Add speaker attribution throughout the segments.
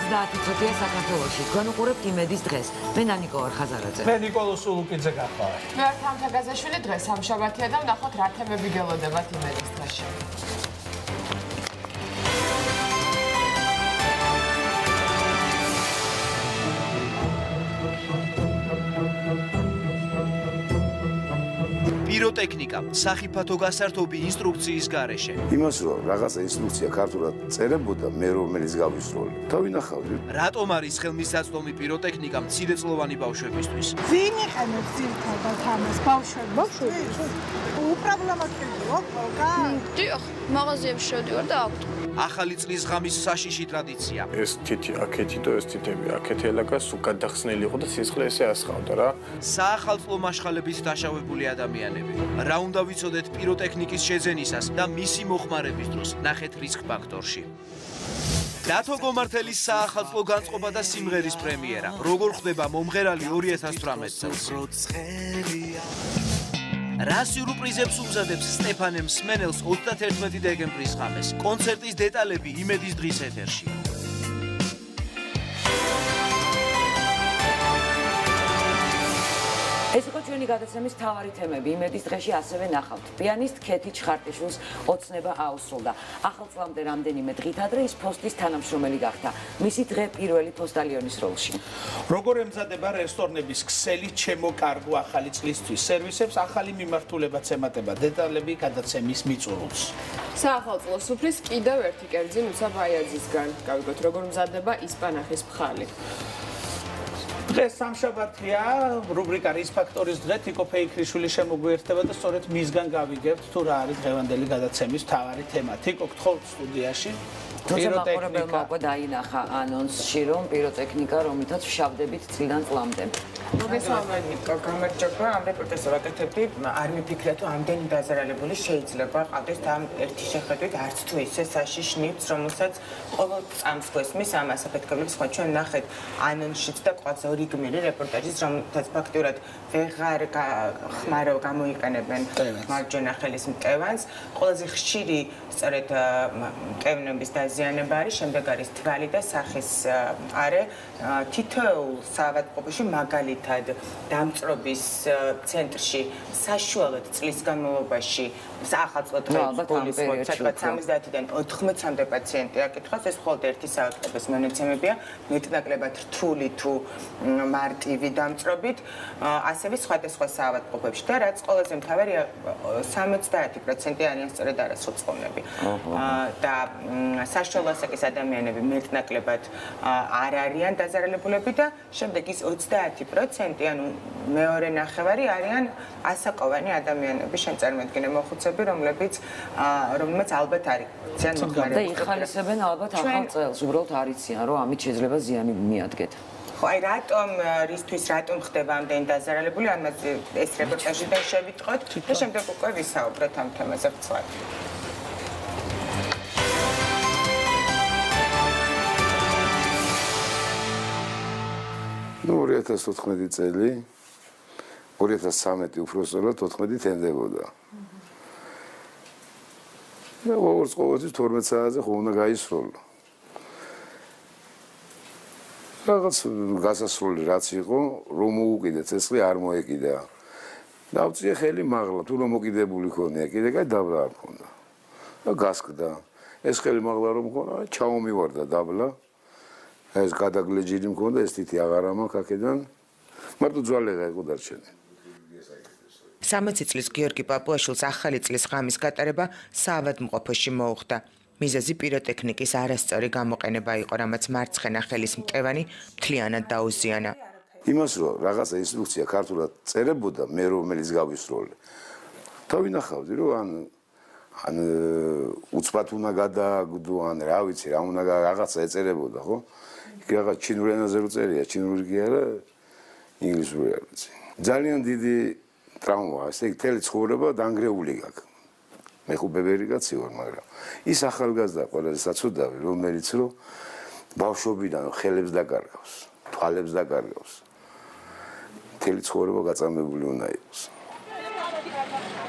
Speaker 1: 30 წუთია საქართველოში. თქვენ უყურებთ იმედის დღეს. მე ნანიკო ვარ ხაზარაძე.
Speaker 2: მე ნიკოლოზ სულუკიძე გახლავარ.
Speaker 3: მე ვარ თამთაგაზაშვილი, დღეს სამშაბათია და ვნახოთ რა თემები გელოდებათ იმედის დღეში.
Speaker 4: Pirotechnika, სახიფათო გასართობი ინსტრუქციის გარეშე.
Speaker 5: იმას რომ რაღაცა ინსტრუქცია ქართულად წერებოდა, მე რომელიც გავისროლე. თავინახავდი.
Speaker 4: რატომ არის ხელმისაწვდომი პიროტექნიკა მცირეწლოვანი ბავშვებისთვის?
Speaker 6: ვინ იყენებს ძირითადად ამას ბავშვები? უპრობლემოდ ხდება, ხო?
Speaker 7: დიახ, მაღაზიებში შევდივარ და აქვთ.
Speaker 4: ახალი წლის ღამის საშიში ტრადიცია.
Speaker 8: ეს თითი აქეთი და ეს თითები აქეთ ელაკა სულ გადახსნილი იყო და სისხლი ესე ასხავდა რა.
Speaker 4: საახალწლო მაშხალებით დაშავებული ადამიანები. რა უნდა ვიცოდეთ პიროტექნიკის შეძენისას და მისი მოხმარების დროს, ნახეთ რისკ ფაქტორში. დათო გომართელის საახალწლო განწყობა და სიმღერის პრემიერა. როგორ ხდება მომღერალი 2018 წელს? რა სიურპრიზებს უმზადებს სტეფანე მსმენელს 31 დეკემბრის ღამეს. კონცერტის დეტალები იმედის დღის ეთერში.
Speaker 1: ეს იყო ჩვენი გადაცემის მთავარი თემები. იმედის დღეში ასევე ნახავთ. პიანისტ ქეთი ჩხარტიშვილს ოცნება აუსრულდა. ახალ წლამდე რამდენიმე დღით ადრე ის ფოსტის თანამშრომელი გახდა. მისი დღე პირველი ფოსტალიონის როლში.
Speaker 2: როგორ ემზადება რესტორნების ქსელი ჩემო კარგო ახალი წლისთვის სერვისებს ახალი მიმართულებაც ემატება დეტალები გადაცემის მიწურულს.
Speaker 3: საახალწლო სუფრის კიდევ ერთი კერძი მუცა ბაიაძისგან. გავიგოთ როგორ მზადდება ისპანახის ფხალი.
Speaker 2: დღეს სამშაბათია, რუბრიკა რის ფაქტორის დღე თიკო ფეიქრიშვილი შემოგვიერთდება და სწორედ მისგან გავიგებთ თუ რა არის დღევანდელი გადაცემის მთავარი თემა. თიკო გთხოვთ სტუდიაში.
Speaker 1: პიროტექნიკა უკვე დაინახა ანონსში, რომ პიროტექნიკა, რომლითაც ვშავდებით წლიდან წლამდე.
Speaker 9: მოგესალმებით, ნიკო, გამარჯობა. ამ რეპორტაჟს ვაკეთებდი, არ მიფიქრე თუ ამდენი დაზარალებული შეიძლება ყავდეს და ამ ერთი შეხედვით არც თუ ისე საშიშ ნივთს, რომელსაც ყოველ წამს გვესმის ამ ასაფეთქებლებს, ხო ჩვენ ნახეთ ანონსშიც და ყავს ორი გმირი რეპორტაჟის, რომელთაც ფაქტურად ვეღარ ხმარო გამოიყენებენ მარჯვენა ხელის მტევანს. ყველაზე ხშირი სწორედ მტევნების დაზიანება არის, შემდეგ არის თვალი და სახის არე. თითოეულ საავადმყოფოში მაგალითად დამწრობის ცენტრში საშუალოდ წლის განმავლობაში საახალწლო დღეების გულისხმობ საკმაოდ 70-დან 80-მდე პაციენტი აკითხავს, ეს მხოლოდ ერთი საავადმყოფოს მონაცემებია, მეტნაკლებად რთული თუ მარტივი დამწრობით, ასევე სხვადასხვა საავადმყოფოში და რაც ყველაზე მთავარია 70% არიან სწორედ არასრულწყოვნები. და საშუალო ასაკის ადამიანები მეტნაკლებად არ არიან დაზარალებულები და შემდეგ ის 30%, ანუ მეორე ნახევარი არიან ასაკოვანი ადამიანები, შემწარმოდგენე მოხუცები, რომლებიც ალბათ არის ძალიან მოხმარებული.
Speaker 1: და იხალისებენ ალბათ ახალ წელს, უბრალოდ არ იციან, რომ ამით შეიძლება ზიანი მიადგეთ.
Speaker 9: ხო, აი რატომ ხდება ამდენი დაზარალებული, ამაზე ეს რეპორტაჟიდან შევიტყოთ და შემდეგ უკვე ვისაუბროთ ამ თემაზე ვრცლად.
Speaker 5: 2014 წელი 2013 უბრალოდ 14 თენდებოდა. და როგორც ყოველთვის 12 საათზე ხო უნდა გაისროლო. რაღაც გასასროლი რაც იყო, რომ მოუკიდე ცეცხლი არ მოეკიდა. დავწიე ხელი მაღლა, თუ რომ მოკიდებული ქონია, კიდე კაი დაბლა არ ქონდა. და გასკდა. ეს ხელი მაღლა რომ ქონა, ჩაომივარდა დაბლა. ეს გადაგლეჯილი მქონდა, ეს თითი აღარ ამაქვს აქედან. მარტო ძვალება იყო დარჩენილი.
Speaker 10: 60 წლის გიორგი პაპუაშვილს ახალი წლის ღამის გატარება საავადმყოფოში მოუხდა. მიზეზი პიროტექნიკის არასწორი გამოყენება იყო, რამაც მარცხენა ხელის მტევანი მთლიანად დაუზიანა.
Speaker 5: იმას რომ რაღაცა ინსტრუქცია ქართულად წერებოდა, მე რომელიც გავისროლე. თავინახავდი რომ ან უცბად უნდა გადააგდო, ან რა ვიცი, რა უნდა რაღაცა ეწერებოდა, ხო? იქ რაღაც ჩინური ენაზე რო წერია, ჩინური კი არა, ინგლისური არ ვიცი. ძალიან დიდი ტრავმაა, ესე იგი, მთელი ცხოვრება დანგრეული გაქვს. მე ხო ბებერი კაცი ვარ, მაგრამ ის ახალგაზრდა ყველაზე საცუდავი, რომელიც რომ ბავშვობიდან ხელებს დაკარგავს, თვალებს დაკარგავს. მთელი ცხოვრება გაწამებული უნდა იყოს.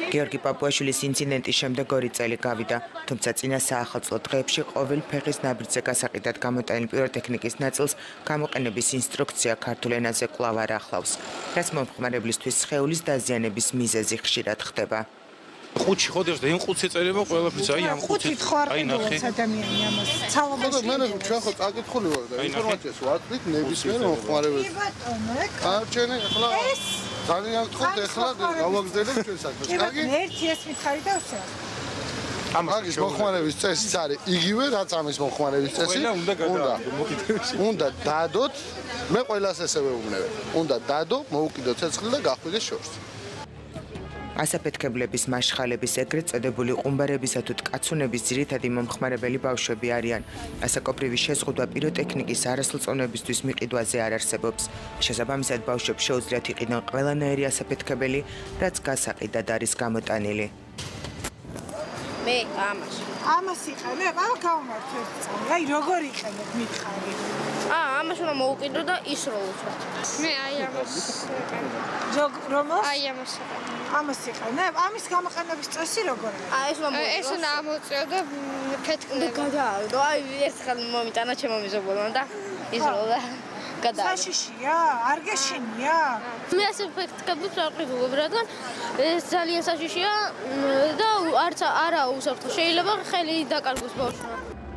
Speaker 10: გიორგი პაპუაშვილის ინციდენტის შემდეგ 2 წელი გავიდა, თუმცა წინა საახალწლო დღეებში ყოველ ფეხის ნაბიჯზე გასაყიდად გამოტანილ პიროტექნიკის ნაწილს გამოყენების ინსტრუქცია ქართულ ენაზე კვლავ არ ახლავს, რაც მომხმარებლისთვის სხეულის დაზიანების მიზეზი ხშირად ხდება.
Speaker 8: ხუთში ხოდებს და იმ ხუთი წერება ყველაფერს აი ამ ხუთი
Speaker 6: აი ნახე ადამიანი ამას ცალობაში
Speaker 11: მე ჩვენ ხო წაკითხული ვარ და ინფორმაციას ვაწვით ნებისმიერ მომხმარებელს კი ბატონო კარჩენი ახლა ძალიან გთხოვთ ახლა გავაგზავნებ ჩვენ საქმეს კარგი
Speaker 6: ერთი ეს მითხარი და ვსე
Speaker 11: ამის მომხმარების წესიც არის იგივე რაც ამის მომხმარების წესი უნდა დადოთ მე ყველას ესევე ვუბნები უნდა დადო მოუკიდო ცეცხლი და გახვიდე შორს
Speaker 10: ასაფეთქებლების მაშხალების ეგრეთ წოდებული ყუმბარებისა თუ კაცუნების ძირითადი მომხმარებელი ბავშვები არიან. ასაკობრივი შეზღუდვა პიროტექნიკის არასრულწლოვნებისთვის მიყიდვაზე არ არსებობს. შესაბამისად ბავშვებს შეუძლიათ იყიდონ ყველანაირი ასაფეთქებელი, რაც გასაყიდად არის გამოტანილი.
Speaker 7: მე
Speaker 6: ამას იყენებ, აბა გავმართ ერთ წამი. აი როგორ იყენებ მითხარი.
Speaker 7: ამას უნდა მოუკიდო და ისროლოს. მე აი ამას
Speaker 6: რომოს?
Speaker 7: აი ამას
Speaker 6: ამას იყენებ? ამის გამოყენების წესი როგორია?
Speaker 7: ეს უნდა ამოწიო და ფეთქდება. გადაავდო, აი ერთხელ მომიტანა ჩემო მეზობლმა და ისროლო და გადაავდო.
Speaker 6: საშიშია? არ გეშინია?
Speaker 7: მე ასე ფეთქებებს არ ყიდულობ, რადგან ეს ძალიან საშიშია და არც არა უსაფრთხო. შეიძლება ხელი დაკარგოს ბავშვმა.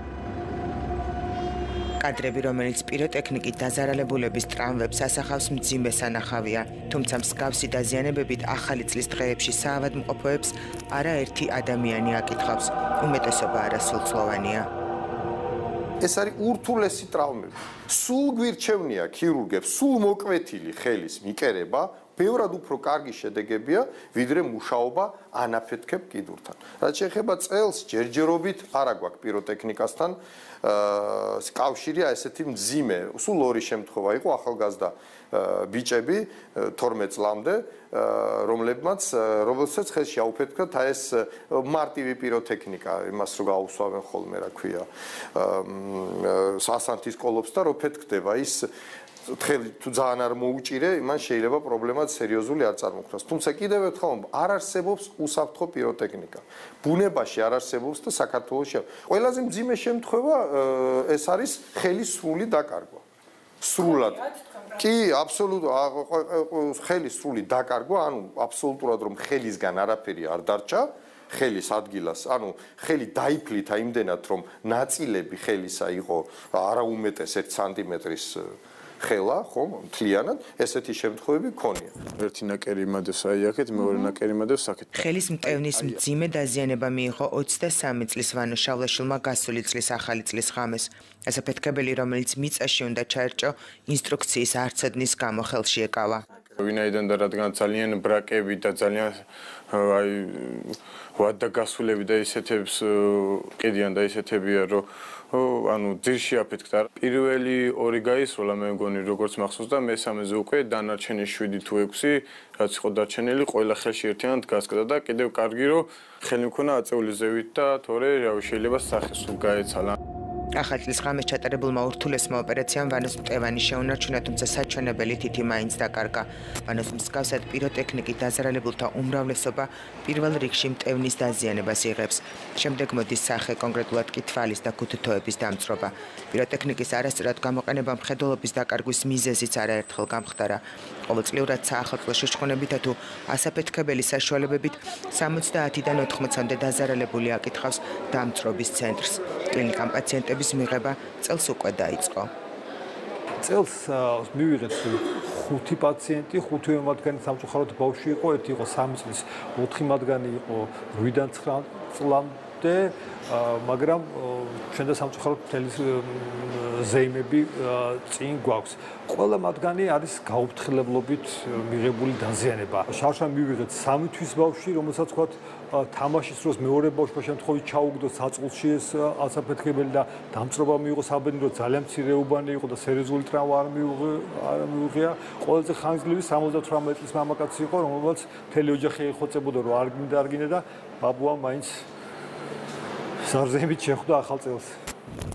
Speaker 10: კადრები, რომელიც პიროტექნიკით დაზარალებულების ტრამვებს ასახავს, მძიმე სანახავია, თუმცა მსგავსი დაზიანებებით ახალი წლის დღეებში საავადმყოფოებს არაერთი ადამიანი აკითხავს, უმეტესობა არასრულწლოვანია.
Speaker 12: ეს არის ურთულესი ტრავმები. სულ გვირჩევნია ქირურგებს, სულ მოკვეთილი ხელის მიკერება, ბევრად უფრო კარგი შედეგებია, ვიდრე მუშაობა ანაფეთქებ კიდურთან. რაც შეეხება წელს ჯერჯერობით არა გვაქვს პიროტექნიკასთან კავშირია ესეთი მძიმე, სულ ორი შემთხვევა იყო ახალგაზრდა ბიჭები 12 წლამდე, რომელსაც ხელში აუფეთქათ ეს მარტივი პიროტექნიკა, იმას რო გაუსვამენ ხოლმე, რა ქვია, სასანთის კოლოფს და რო ფეთქდება ის თხელი თუ ძალიან არ მოუჭირე, იმან შეიძლება პრობლემა სერიოზული არ წარმოქმნას. თუმცა კიდევ ერთხელ არ არსებობს უსაფრთხო პიროტექნიკა. ბუნებაში არ არსებობს და საქართველოში. ყველაზე მძიმე შემთხვევა ეს არის ხელის სრული დაკარგვა. სრულად. კი, აბსოლუტურად ხელის სრული დაკარგვა, ანუ აბსოლუტურად რომ ხელისგან არაფერი არ დარჩა. ხელის ადგილას, ანუ ხელი დაიფლითა იმდენად, რომ ნაწილები ხელისა იყო არა უმეტეს 1 სანტიმეტრის ხელა, ხომ, მთლიანად, ესეთი შემთხვევები ქონია.
Speaker 8: ერთი ნაკერი იმადებს აი აქეთ, მეორე ნაკერი იმადებს აქეთ.
Speaker 10: ხელის მტევნის მძიმე დაზიანება მიიღო 23 წლის ვანო შავლაშვილმა გასული წლის ახალი წლის ღამეს. ასაფეთქებელი, რომელიც მიწაში უნდა ჩაერჭო, ინსტრუქციის არცოდნის გამო ხელში ეკავა.
Speaker 8: ვინაიდან და რადგან ძალიან ბრაკები და ძალიან აი ვადა გასულები და ისეთებს ყიდიან და ისეთებია რომ ანუ ძირში აფეთქდა. პირველი ორი გაისროლა მე მგონი როგორც მახსოვს და მესამეზე უკვე დანარჩენი 7 თუ 6 რაც იყო დარჩენილი ყველა ხელში ერთიანად გასკდა და კიდევ კარგი რომ ხელი მქონა აწეული ზევით და თორე რავი შეიძლება სახე სულ გაეცალა.
Speaker 10: ახალი წლის ღამეს ჩატარებულმა ურთულესმა ოპერაციამ ვანოს მტევანი შეუნარჩუნა, თუმცა საჩვენებელი თითი მაინც დაკარგა. ვანოს მსგავსად პიროტექნიკით დაზარალებულთა უმრავლესობა პირველ რიგში მტევნის დაზიანებას იღებს. შემდეგ მოდის სახე, კონკრეტულად კი თვალის და ქუთუთოების დამწვრობა. პიროტექნიკის არასწორად გამოყენება მხედველობის დაკარგვის მიზეზიც არაერთხელ გამხდარა. ყოველწლიურად საახალწლო შუშხონებითა თუ ასაფეთქებელი საშუალებებით 70-დან 80-მდე დაზარალებული აკითხავს დამწვრობის ცენტრს. კლინიკამ პაციენტების მიღება წელს უკვე დაიწყო.
Speaker 13: წელს მივიღეთ 5 პაციენტი, 5 მათგანი სამწუხაროდ ბავშვი იყო, ერთი იყო 3 წლის, 4 მათგანი იყო 8-დან 9 წლამდე, მაგრამ ჩვენ და სამწუხაროდ მთელი ზეიმები წინ გვაქვს. ყველა მათგანი არის გაუფრთხილებლობით მიღებული დაზიანება. შარშან მივიღეთ 3 თვის ბავშვი, რომელსაც ვთქვათ თამაშის დროს მეორე ბავშვმა შემთხვევით ჩაუგდო საწულში ეს ასაფეთქებელი და დამწვრობა მიიღო საბედნიერო, ძალიან მცირეუბანი იყო და სერიოზული ტრავმა არ მიუღია. ყველაზე ხანგრძლივი 78 წლის მამაკაცი იყო, რომელსაც მთელი ოჯახი ეხოცებოდა, რომ არ გინდა და ბაბუამ მაინც ზარზემით შეხვდა ახალ წელს.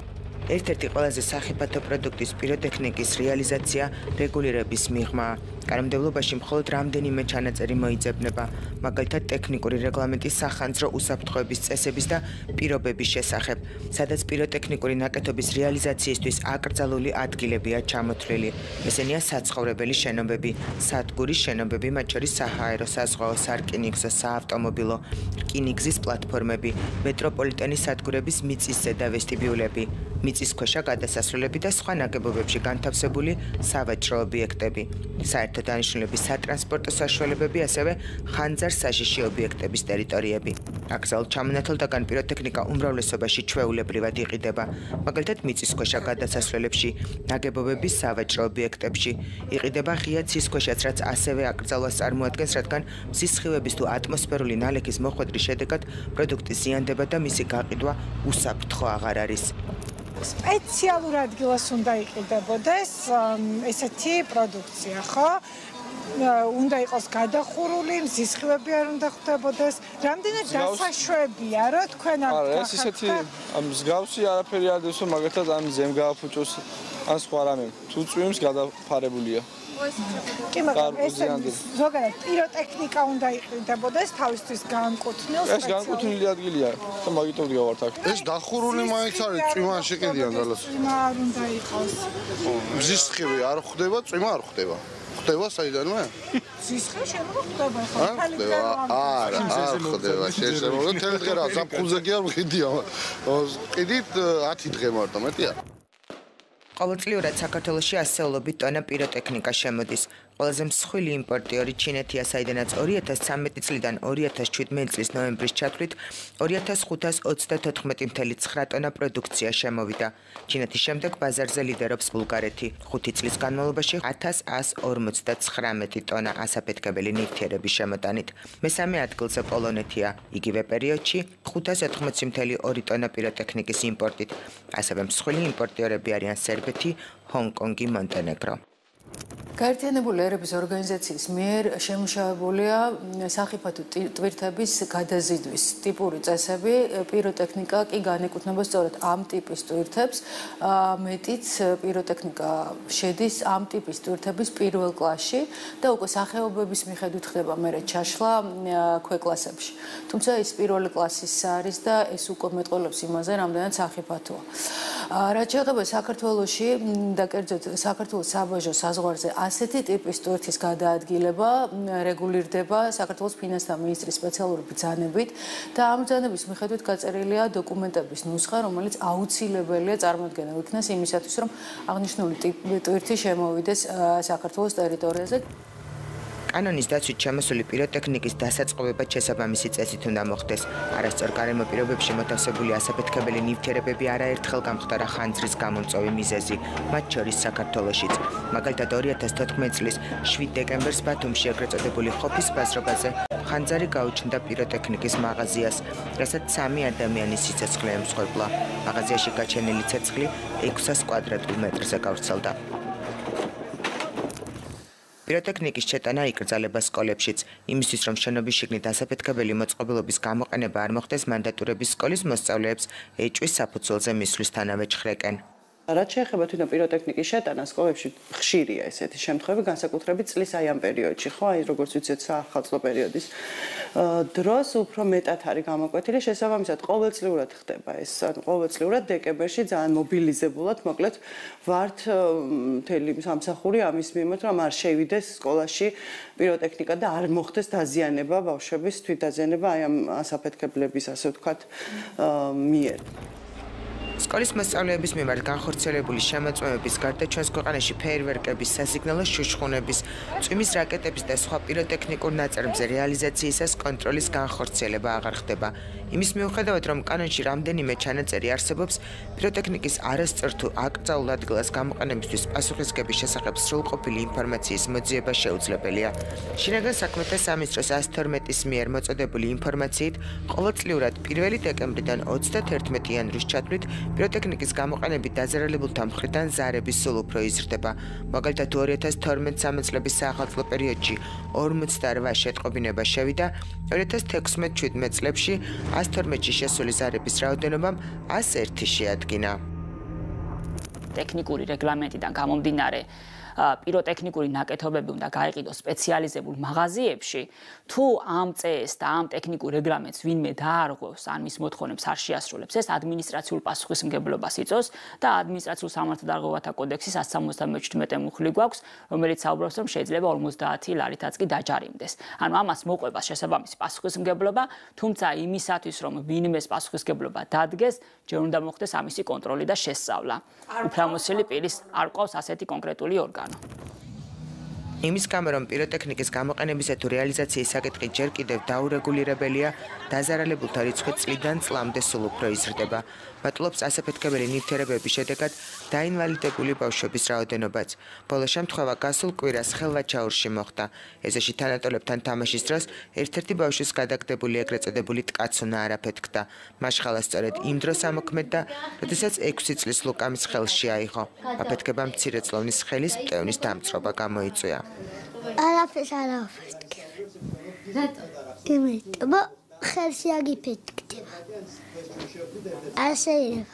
Speaker 10: ერთ-ერთი ყველაზე სახიფათო პროდუქტის პიროტექნიკის რეალიზაცია რეგულირების მიღმა. კანონმდებლობაში მხოლოდ რამდენიმე ჩანაწერი მოიძებნება, მაგალითად ტექნიკური რეგლამენტის სახანძრო უსაფრთხოების წესების და პირობების შესახებ, სადაც პიროტექნიკური ნაკეთობის რეალიზაციისთვის აკრძალული ადგილებია ჩამოთვლილი. ესენია საცხოვრებელი შენობები, სადგურის შენობები, მათ შორის საჰაერო, საზღვაო, სარკინიგზო, საავტომობილო, რკინიგზის პლატფორმები, მეტროპოლიტენის სადგურების მიწისზედა ვესტიბიულები, მიწისქვეშა გადასასვლელები და სხვა ნაგებობებში განთავსებული სავაჭრო ობიექტები. საერთო დანიშნულების სატრანსპორტო საშუალებები, ასევე ხანძარ-საშიში ობიექტების ტერიტორიები. აკრძალულ ჩამონათლდაგან პიროტექნიკა უმრავლესობაში ჩვეულებრივად იყიდება, მაგალითად მიწისქვეშა გადასასვლელებში, ნაგებობების სავაჭრო ობიექტებში. იყიდება ღია ცისქვეშაც, რაც ასევე აკრძალვას წარმოადგენს, რადგან მზის სხივების თუ ატმოსფერული ნალექის მოხვედრის შედეგად პროდუქტი ზიანდება და მისი გაყიდვა უსაფრთხო აღარ არის.
Speaker 6: სპეციალურ ადგილას უნდა იყიდებოდეს ესეთი პროდუქცია, ხო? უნდა იყოს გადახურული, მზის სხივები არ უნდა ხვდებოდეს. რამდენად დასაშვებია, რომ თქვენ არ
Speaker 14: გახართ? ეს ესეთი მსგავსი არაფერი არ დევს, მაგალითად ამ ზემ გააფუჭოს ან სხვა რამე. თუ წვიმს გადაფარებულია.
Speaker 6: კი, მაგრამ ეს ზოგადად პიროტექნიკა უნდა იყიდებოდეს თავისთვის განკუთვნილ
Speaker 14: ეს განკუთვნილი ადგილია და მაგით ვდგავართ აქ.
Speaker 11: ეს დახურული მაინც არის, წვიმა შეკიდიან დალას.
Speaker 6: წვიმა არ უნდა იყოს.
Speaker 11: მზის სხივი არ ხვდება, წვიმა არ ხვდება. ხვდება საიდანვე?
Speaker 6: მზის სხივი შემოხვდება ხო?
Speaker 11: არა, არ ხვდება. შეიძლება თელი დღე რა, ზაფხულზე კი არ ვყიდია. ყიდით 10 დღე მარტო, მეტია.
Speaker 10: ყოველწლიურად საქართველოში ასეულობით ტონა პიროტექნიკა შემოდის. ყველაზე მსხვილი იმპორტიორი ჩინეთია, საიდანაც 2013 წლიდან 2017 წლის ნოემბრის ჩათვლით 2534,9 ტონა პროდუქცია შემოვიდა. ჩინეთის შემდეგ ბაზარზე ლიდერობს ბულგარეთი. 5 წლის განმავლობაში 1159 ტონა ასაფეთქებელი ნივთიერების შემოტანით. მესამე ადგილზე პოლონეთია, იგივე პერიოდში 580,2 ტონა პიროტექნიკის იმპორტით. ასევე მსხვილი იმპორტიორები არიან სერბეთი, ჰონკონგი, მონტენეგრო.
Speaker 15: გაერთიანებული ერების ორგანიზაციის მიერ შემუშავებულია სახიფათო ტვირთების გადაზიდვის ტიპური წესები. პიროტექნიკა კი განეკუთვნება სწორედ ამ ტიპის ტვირთებს. მეტიც პიროტექნიკა შედის ამ ტიპის ტვირთების პირველ კლასში და უკვე სახეობების მიხედვით ხდება მერე ჩაშლა ქვეკლასებში. თუმცა ეს პირველი კლასის არის და ეს უკვე მეტყველებს იმაზე, რამდენად სახიფათოა. რაც შეეხება საქართველოში და კერძოდ საქართველოს საბაჟო საზღვარზე ასეთი ტიპის ტვირთის გადაადგილება რეგულირდება საქართველოს ფინანსთა მინისტრის სპეციალური ბრძანებით და ამ ბრძანების მიხედვით გაწერილია დოკუმენტების ნუსხა, რომელიც აუცილებელია წარმოქმნილ იქნას იმისათვის, რომ აღნიშნული ტვირთი შემოვიდეს საქართველოს ტერიტორიაზე.
Speaker 10: კანონის დაცვით შემოსული პიროტექნიკის დასაწყობება შესაბამისი წესით უნდა მოხდეს. არასწორ გარემო პირობებში მოთავსებული ასაფეთქებელი ნივთიერებები არაერთხელ გამხდარა ხანძრის გამომწვევი მიზეზი, მათ შორის საქართველოშიც. მაგალითად 2014 წლის 7 დეკემბერს ბათუმში ეგრეთ წოდებული ხოფის ბაზრობაზე ხანძარი გაუჩნდა პიროტექნიკის მაღაზიას, რასაც 3 ადამიანის სიცოცხლე ემსხვერპლა. მაღაზიაში გაჩენილი ცეცხლი 600 კვადრატულ მეტრზე გავრცელდა. პიროტექნიკის შეტანა იკრძალება სკოლებშიც. იმისთვის, რომ შენობის შიგნით ასაფეთქებელი მოწყობილობის გამოყენება არ მოხდეს, მანდატურების სკოლის მოსწავლეებს ეჭვის საფუძველზე მისვლისთანავე ჩხრეკენ.
Speaker 16: რაც შეეხება თვითონ პიროტექნიკის შეტანას სკოლებში ხშირია ესეთი შემთხვევები, განსაკუთრებით წლის აი ამ პერიოდში, ხო, აი როგორც ვიცით, საახალწლო პერიოდის დროს უფრო მეტად არის გამოკვეთილი, შესაბამისად ყოველწლიურად ხდება ეს, ანუ ყოველწლიურად დეკემბერში ძალიან მობილიზებულად, მოკლედ ვართ მთელი სამსახური ამის მიმართ, რომ არ შევიდეს სკოლაში პიროტექნიკა და არ მოხდეს დაზიანება ბავშვების თვითდაზიანება აი ამ ასაფეთქებლების, ასე ვთქვათ, მიერ.
Speaker 10: სკოლის მოსწავლეების მიმართ განხორციელებული შემოწმებების გარდა ჩვენს ქვეყანაში ფეიერვერკების, სასიგნალო შუშხუნების, წვიმის რაკეტების და სხვა პიროტექნიკურ ნაწარმზე რეალიზაციისას კონტროლის განხორციელება აღარ ხდება. იმის მიუხედავად, რომ კანონში რამდენიმე ჩანაწერი არსებობს, პიროტექნიკის არასწორ თუ აკრძალულ ადგილას გამოყენებისთვის პასუხისგების შესახებ სრულყოფილი ინფორმაციის მოძიება შეუძლებელია. შინაგან საქმეთა სამინისტროს 112-ის მიერ მოწოდებული ინფორმაციით, ყოველწლიურად 1 დეკემბრიდან 31 იანვრის ჩათვლით პიროტექნიკის გამოყენებით დაზარალებულთა მხრიდან ზარების სულ უფრო იზრდება. მაგალითად 2012-13 წლების საახალწლო პერიოდში 48 შეტყობინება შევიდა, 2016-17 წლებში 112-ში შესული ზარების რაოდენობამ 101 შეადგინა.
Speaker 17: ტექნიკური რეგლამენტიდან გამომდინარე პიროტექნიკური ნაკეთობები უნდა გაიყიდოს სპეციალიზებულ მაღაზიებში, თუ ამ წესს და ამ ტექნიკურ რეგლამენტს ვინმე დაარღვევს, ან მის მოთხოვნებს არ შეასრულებს, ეს ადმინისტრაციულ პასუხისმგებლობას იწვევს და ადმინისტრაციულ სამართალდარღვევათა კოდექსის 177 მუხლი გვაქვს, რომელიც საუბრობს, რომ შეიძლება 50 ლარითაც კი დაჯარიმდეს. ანუ ამას მოყვება შესაბამისი პასუხისმგებლობა, თუმცა იმისათვის, რომ ვინმეს პასუხისმგებლობა დადგეს, ჯერ უნდა მოხდეს ამისი კონტროლი და შესწავლა. უფრამოსილი პირის არ ყავს ასეთი კონკრეტული ორგანო.
Speaker 10: იმის გამო რომ პიროტექნიკის გამოყენებისა თუ რეალიზაციის საკითხი ჯერ კიდევ დაურეგულირებელია, დაზარალებულთა რიცხვი წლიდან წლამდე სულ უფრო იზრდება. მატულობს ასაფეთქებელი ნივთიერებების შედეგად დაინვალიდებული ბავშვების რაოდენობაც. ბოლო შემთხვევა გასულ კვირას ხელვაჩაურში მოხდა. ეზოში თანატოლებთან თამაშის დროს ერთ-ერთი ბავშვის გადაგდებული ეგრეთ წოდებული ტკაცუნა არაფეთქდა. მაშხალა სწორედ იმ დროს ამოქმედდა, როდესაც 6 წლის ლუკამის ხელში აიღო. აფეთქებამ მცირეწლოვნის ხელის მტევნის დამწრობა გამოიწვია.
Speaker 18: არაფერს არ ავფეთქებ. იმიტომ ხელში აგიფეთქდება. არ შეიძლება.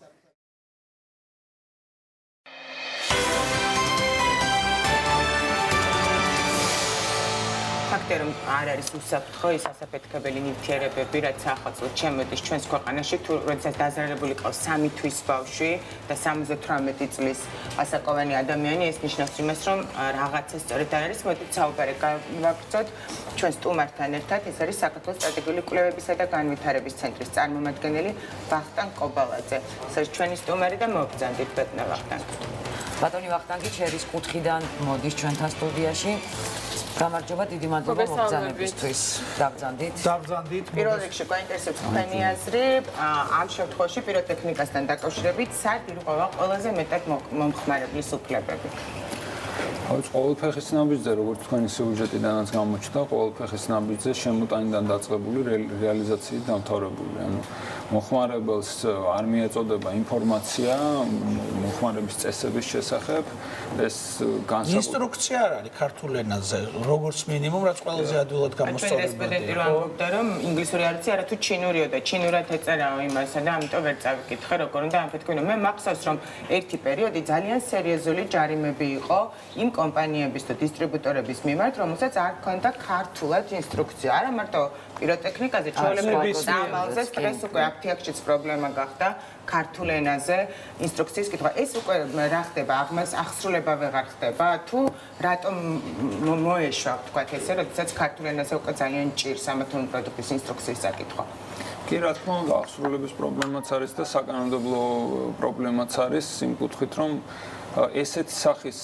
Speaker 9: ფაქტია რომ არ არის უსაფრთხო ის ასაფეთქებელი ნივთიერებები, რაც ახალწლად შემოდის ჩვენს ქვეყანაში, თუ როდესაც დაზარალებული ყავს 3 თვის ბავშვი და 78 წლის ასაკოვანი ადამიანი, ეს ნიშნავს იმას, რომ რაღაცა სწორედ არ არის. მოდით საუბარი გავაგრძოთ ჩვენ სტუმართან ერთად. ეს არის საქართველოს სტრატეგიული კვლევებისა და განვითარების ცენტრის წარმომადგენელი ვახტანგ კობალაძე. ეს არის ჩვენი სტუმარი და მოგბრძანდით ბატონო ვახტანგ.
Speaker 1: ბატონი ვახტანგი ჩერის კუთხიდან მოდის ჩვენთან სტუდიაში. გამარჯობა, დიდი მადლობა მოგზაურობისთვის. დაბრძანდით.
Speaker 2: დაბრძანდით.
Speaker 9: პირველ რიგში გვაინტერესებს თქვენი აზრი ამ შემთხვევაში პიროტექნიკასთან დაკავშირებით, სად ირღვევა ყველაზე მეტად მომხმარებლის უფლებები?
Speaker 19: ყოველ ფეხის ნაბიჯზე, როგორც თქვენი სიუჟეტიდანაც გამოჩნდა, ყოველ ფეხის ნაბიჯზე შემოტანიდან დაწყებული რეალიზაციით დამთავრებული. ანუ მოხმარებელს არ მიეწოდება ინფორმაცია მოხმარების წესების შესახებ. ეს განსაკუთრებით
Speaker 2: ინსტრუქცია არ არის ქართულ ენაზე, როგორც მინიმუმ, რაც ყველაზე ადვილად გამოსწორებადია.
Speaker 9: რესპედენტი რომ ამბობდა, რომ ინგლისური არ იცი, არათუ ჩინურიო და ჩინურად ეწერაო იმასა და ამიტომ ვერ წავიკითხე, როგორ უნდა ამფეთქებინო. მე მახსოვს, რომ ერთი პერიოდი ძალიან სერიოზული ჯარიმები იყო იმ კომპანიების თუ დისტრიბუტორების მიმართ, რომელსაც არ ჰქონდა ქართულად ინსტრუქცია. არა მარტო პიროტექნიკაზე, ჩვეულებრივ დამალზე სტრეს უკვე აფთიაქშიც პრობლემა გახდა ქართულ ენაზე ინსტრუქციის კითხვა. ეს უკვე რა ხდება? აღსრულება ვეღარ ხდება თუ რატომ მოეშვა, თქვათ ესე, როდესაც ქართულ ენაზე უკვე ძალიან ჭირს ამა თუ იმ პროდუქტის ინსტრუქციის საკითხვა.
Speaker 19: კი, რა თქმა უნდა, აღსრულების პრობლემაც არის და საკანონმდებლო პრობლემაც არის იმ კუთხით, რომ ესეთი სახის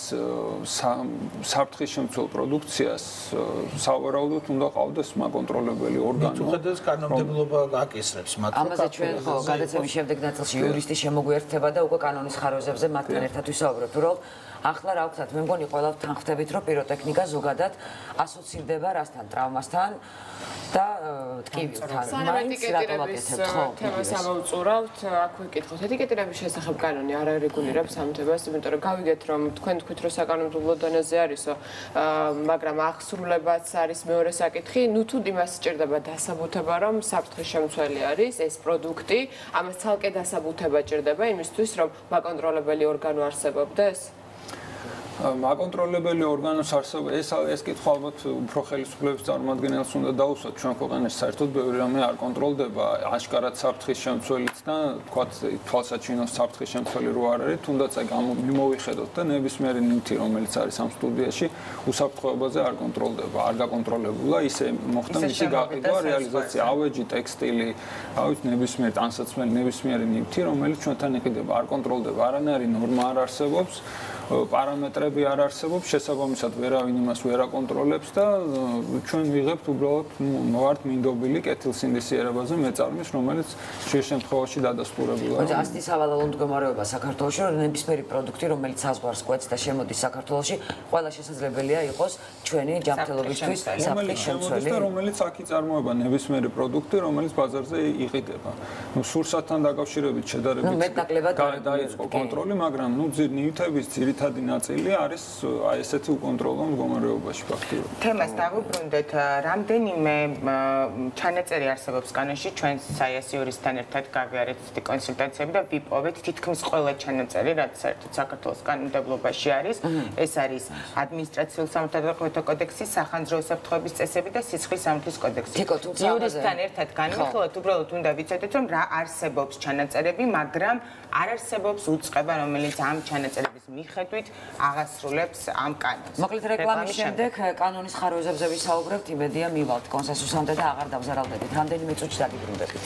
Speaker 19: საფრთხის შემცველ პროდუქციას სავარაუდოდ უნდა ყავდეს მაკონტროლებელი ორგანო.
Speaker 2: მიუხედავად კანონმდებლობა აკისრებს მათ.
Speaker 1: ამაზე ჩვენ ხო გადაცემის შემდეგ ნაწილში იურისტი შემოგვიერთდება და უკვე კანონის ხარვეზებზე მათთან ერთად ვისაუბრებთ, რომ ახლა რა ვქნათ, მე მგონი ყველა თანხმდებით, რომ პიროტექნიკა ზოგადად ასოცირდება რასთან, ტრავმასთან და ტკივილთან. მაინც რატომ აკეთებთ, ხო?
Speaker 3: თემას ამოვწურავთ, აქ ვიკითხოთ. ეტიკეტირების შესახებ კანონი არ არეგულირებს ამ თემას, იმიტომ რომ გავიგეთ, რომ თქვენ თქვით, რომ საკანონმდებლო დონეზე არისო, მაგრამ აღსრულებაც არის მეორე საკითხი. ნუ თუ იმას სჭირდება დასაბუთება, რომ საფრთხის შემცველი არის ეს პროდუქტი, ამას ცალკე დასაბუთება ჭირდება იმისთვის, რომ მაკონტროლებელი ორგანო არსებობდეს?
Speaker 19: მაკონტროლებელი ორგანოს არსებობა ეს კითხვა ალბათ უფრო ხელისუფლების წარმომადგენელს უნდა დაუსვათ ჩვენ ქვეყანაში საერთოდ ბევრი რამე არ კონტროლდება აშკარად საფრთხის შემცველიც და თქვათ თვალსაჩინოს საფრთხის შემცველი რო არ არის თუნდაც აი მივიხედოთ და ნებისმიერი ნივთი რომელიც არის ამ სტუდიაში უსაფრთხოებაზე არ კონტროლდება არ გაკონტროლებულა ისე მოხდა მისი გაყიდვა რეალიზაცია ავეჯი ტექსტილი ავით ნებისმიერი ტანსაცმელი ნებისმიერი ნივთი რომელიც ჩვენთან იყიდება არ კონტროლდება არანაირი ნორმა არ არსებობს პარამეტრები არ არსებობს, შესაბამისად ვერავინ იმას ვერ აკონტროლებს და ჩვენ ვიღებთ უბრალოდ მოვართ მინდობილი კეთილსინდისიერებაზე მეწარმის, რომელიც შე შემთხვევაში დადასტურებულა.
Speaker 1: ასეთი სავალალო მდგომარეობა საქართველოში, რომ ნებისმიერი პროდუქტი, რომელიც საზღვარს კვეთს და შემოდის საქართველოში, ყველა შესაძლებელია იყოს ჩვენი ჯანმრთელობისთვის საფრთხის შემცველი.
Speaker 19: რომელიც აქ იწარმოება ნებისმიერი პროდუქტი, რომელიც ბაზარზე იყიდება. სურსათთან დაკავშირებით შედარებით დაიწყო კონტროლი, მაგრამ ნივთების ძირითადი ძირითადი ნაწილი არის აი ესეთი უკონტროლო მდგომარეობაში ფაქტიურად.
Speaker 9: თემას დავუბრუნდეთ, რამდენიმე ჩანაწერი არსებობს კანონში, ჩვენ საიას იურისტთან ერთად გავიარეთ კონსულტაციები და ვიპოვეთ თითქმის ყველა ჩანაწერი, რაც საერთოდ საქართველოს კანონმდებლობაში არის. ეს არის ადმინისტრაციულ სამართალდამცავი კოდექსი, სახანძრო უსაფრთხოების წესები და სისხლის სამართლის კოდექსი. იურისტთან ერთად განვიხილოთ, უბრალოდ უნდა ვიცოდეთ, რომ რა არსებობს ჩანაწერები, მაგრამ არ არსებობს უწყება, რომელიც ამ ჩანაწერების მიხედვით აღასრულებს ამ კანონს.
Speaker 1: მოკლედ რეკლამის შემდეგ კანონის ხარვეზებზე ვისაუბრებთ, იმედია მივალთ კონსენსუსამდე და აღარ დავზარალდებით. რამდენიმე წუთში დაგიბრუნდებით.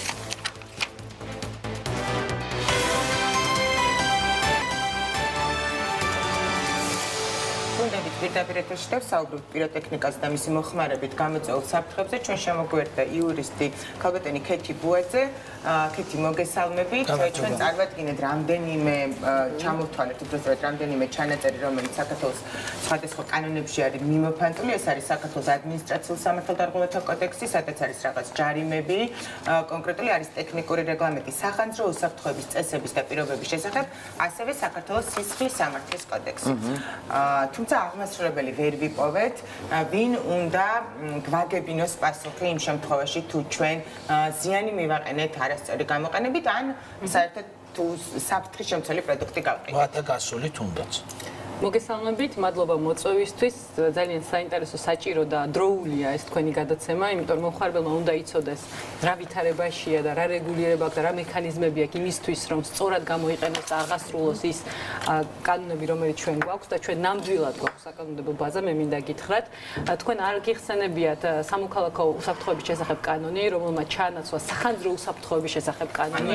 Speaker 1: პირდაპირ ეთერში დავსაუბრობთ პიროტექნიკას და მისი მოხმარებით გამოწვეულ საფრთხებზე. ჩვენ შემოგვერთა იურისტი ქალბატონი ქეთი ბუაძე. ქეთი, მოგესალმებით. ჩვენ წარვადგინეთ რამდენიმე ჩამოვთვალეთ, უბრალოდ რამდენიმე ჩანაწერი, რომელიც საქართველოს სხვადასხვა კანონებში არის მიმოფანტული. ეს არის საქართველოს ადმინისტრაციულ სამართალდამცავთა კოდექსი, სადაც არის რაღაც ჯარიმები, კონკრეტული არის ტექნიკური რეგლამენტი სახანძრო უსაფრთხოების წესების და პირობების შესახებ, ასევე საქართველოს სისხლის სამართლის კოდექსი. თუმცა აღმასრულებელი ვერ ვიპოვეთ, ვინ უნდა გვაგებინოს პასუხი იმ შემთხვევაში, თუ ჩვენ ზიანი მივაყენეთ არასწორი გამოყენებით, ან საერთოდ თუ საფრთხის შემცველი პროდუქტი გავყიდეთ.
Speaker 2: ვადა გასული თუნდაც.
Speaker 20: მოგესალმებით, მადლობა მოწვევისთვის. ძალიან საინტერესო, საჭირო და დროულია ეს თქვენი გადაცემა, იმიტომ რომ მომხმარებელმა უნდა იცოდეს რა ვითარებაშია და რა რეგულირება აქვს და რა მექანიზმები აქვს იმისთვის, რომ სწორად გამოიყენოს და აღასრულოს ის კანონები, რომელიც ჩვენ გვაქვს და ჩვენ ნამდვილად გვაქვს საკანონმდებლო ბაზა, მე მინდა გითხრათ. თქვენ არ გიხსენებიათ სამოქალაქო უსაფრთხოების შესახებ კანონი, რომელმაც ჩაანაცვლა სახანძრო უსაფრთხოების შესახებ კანონი,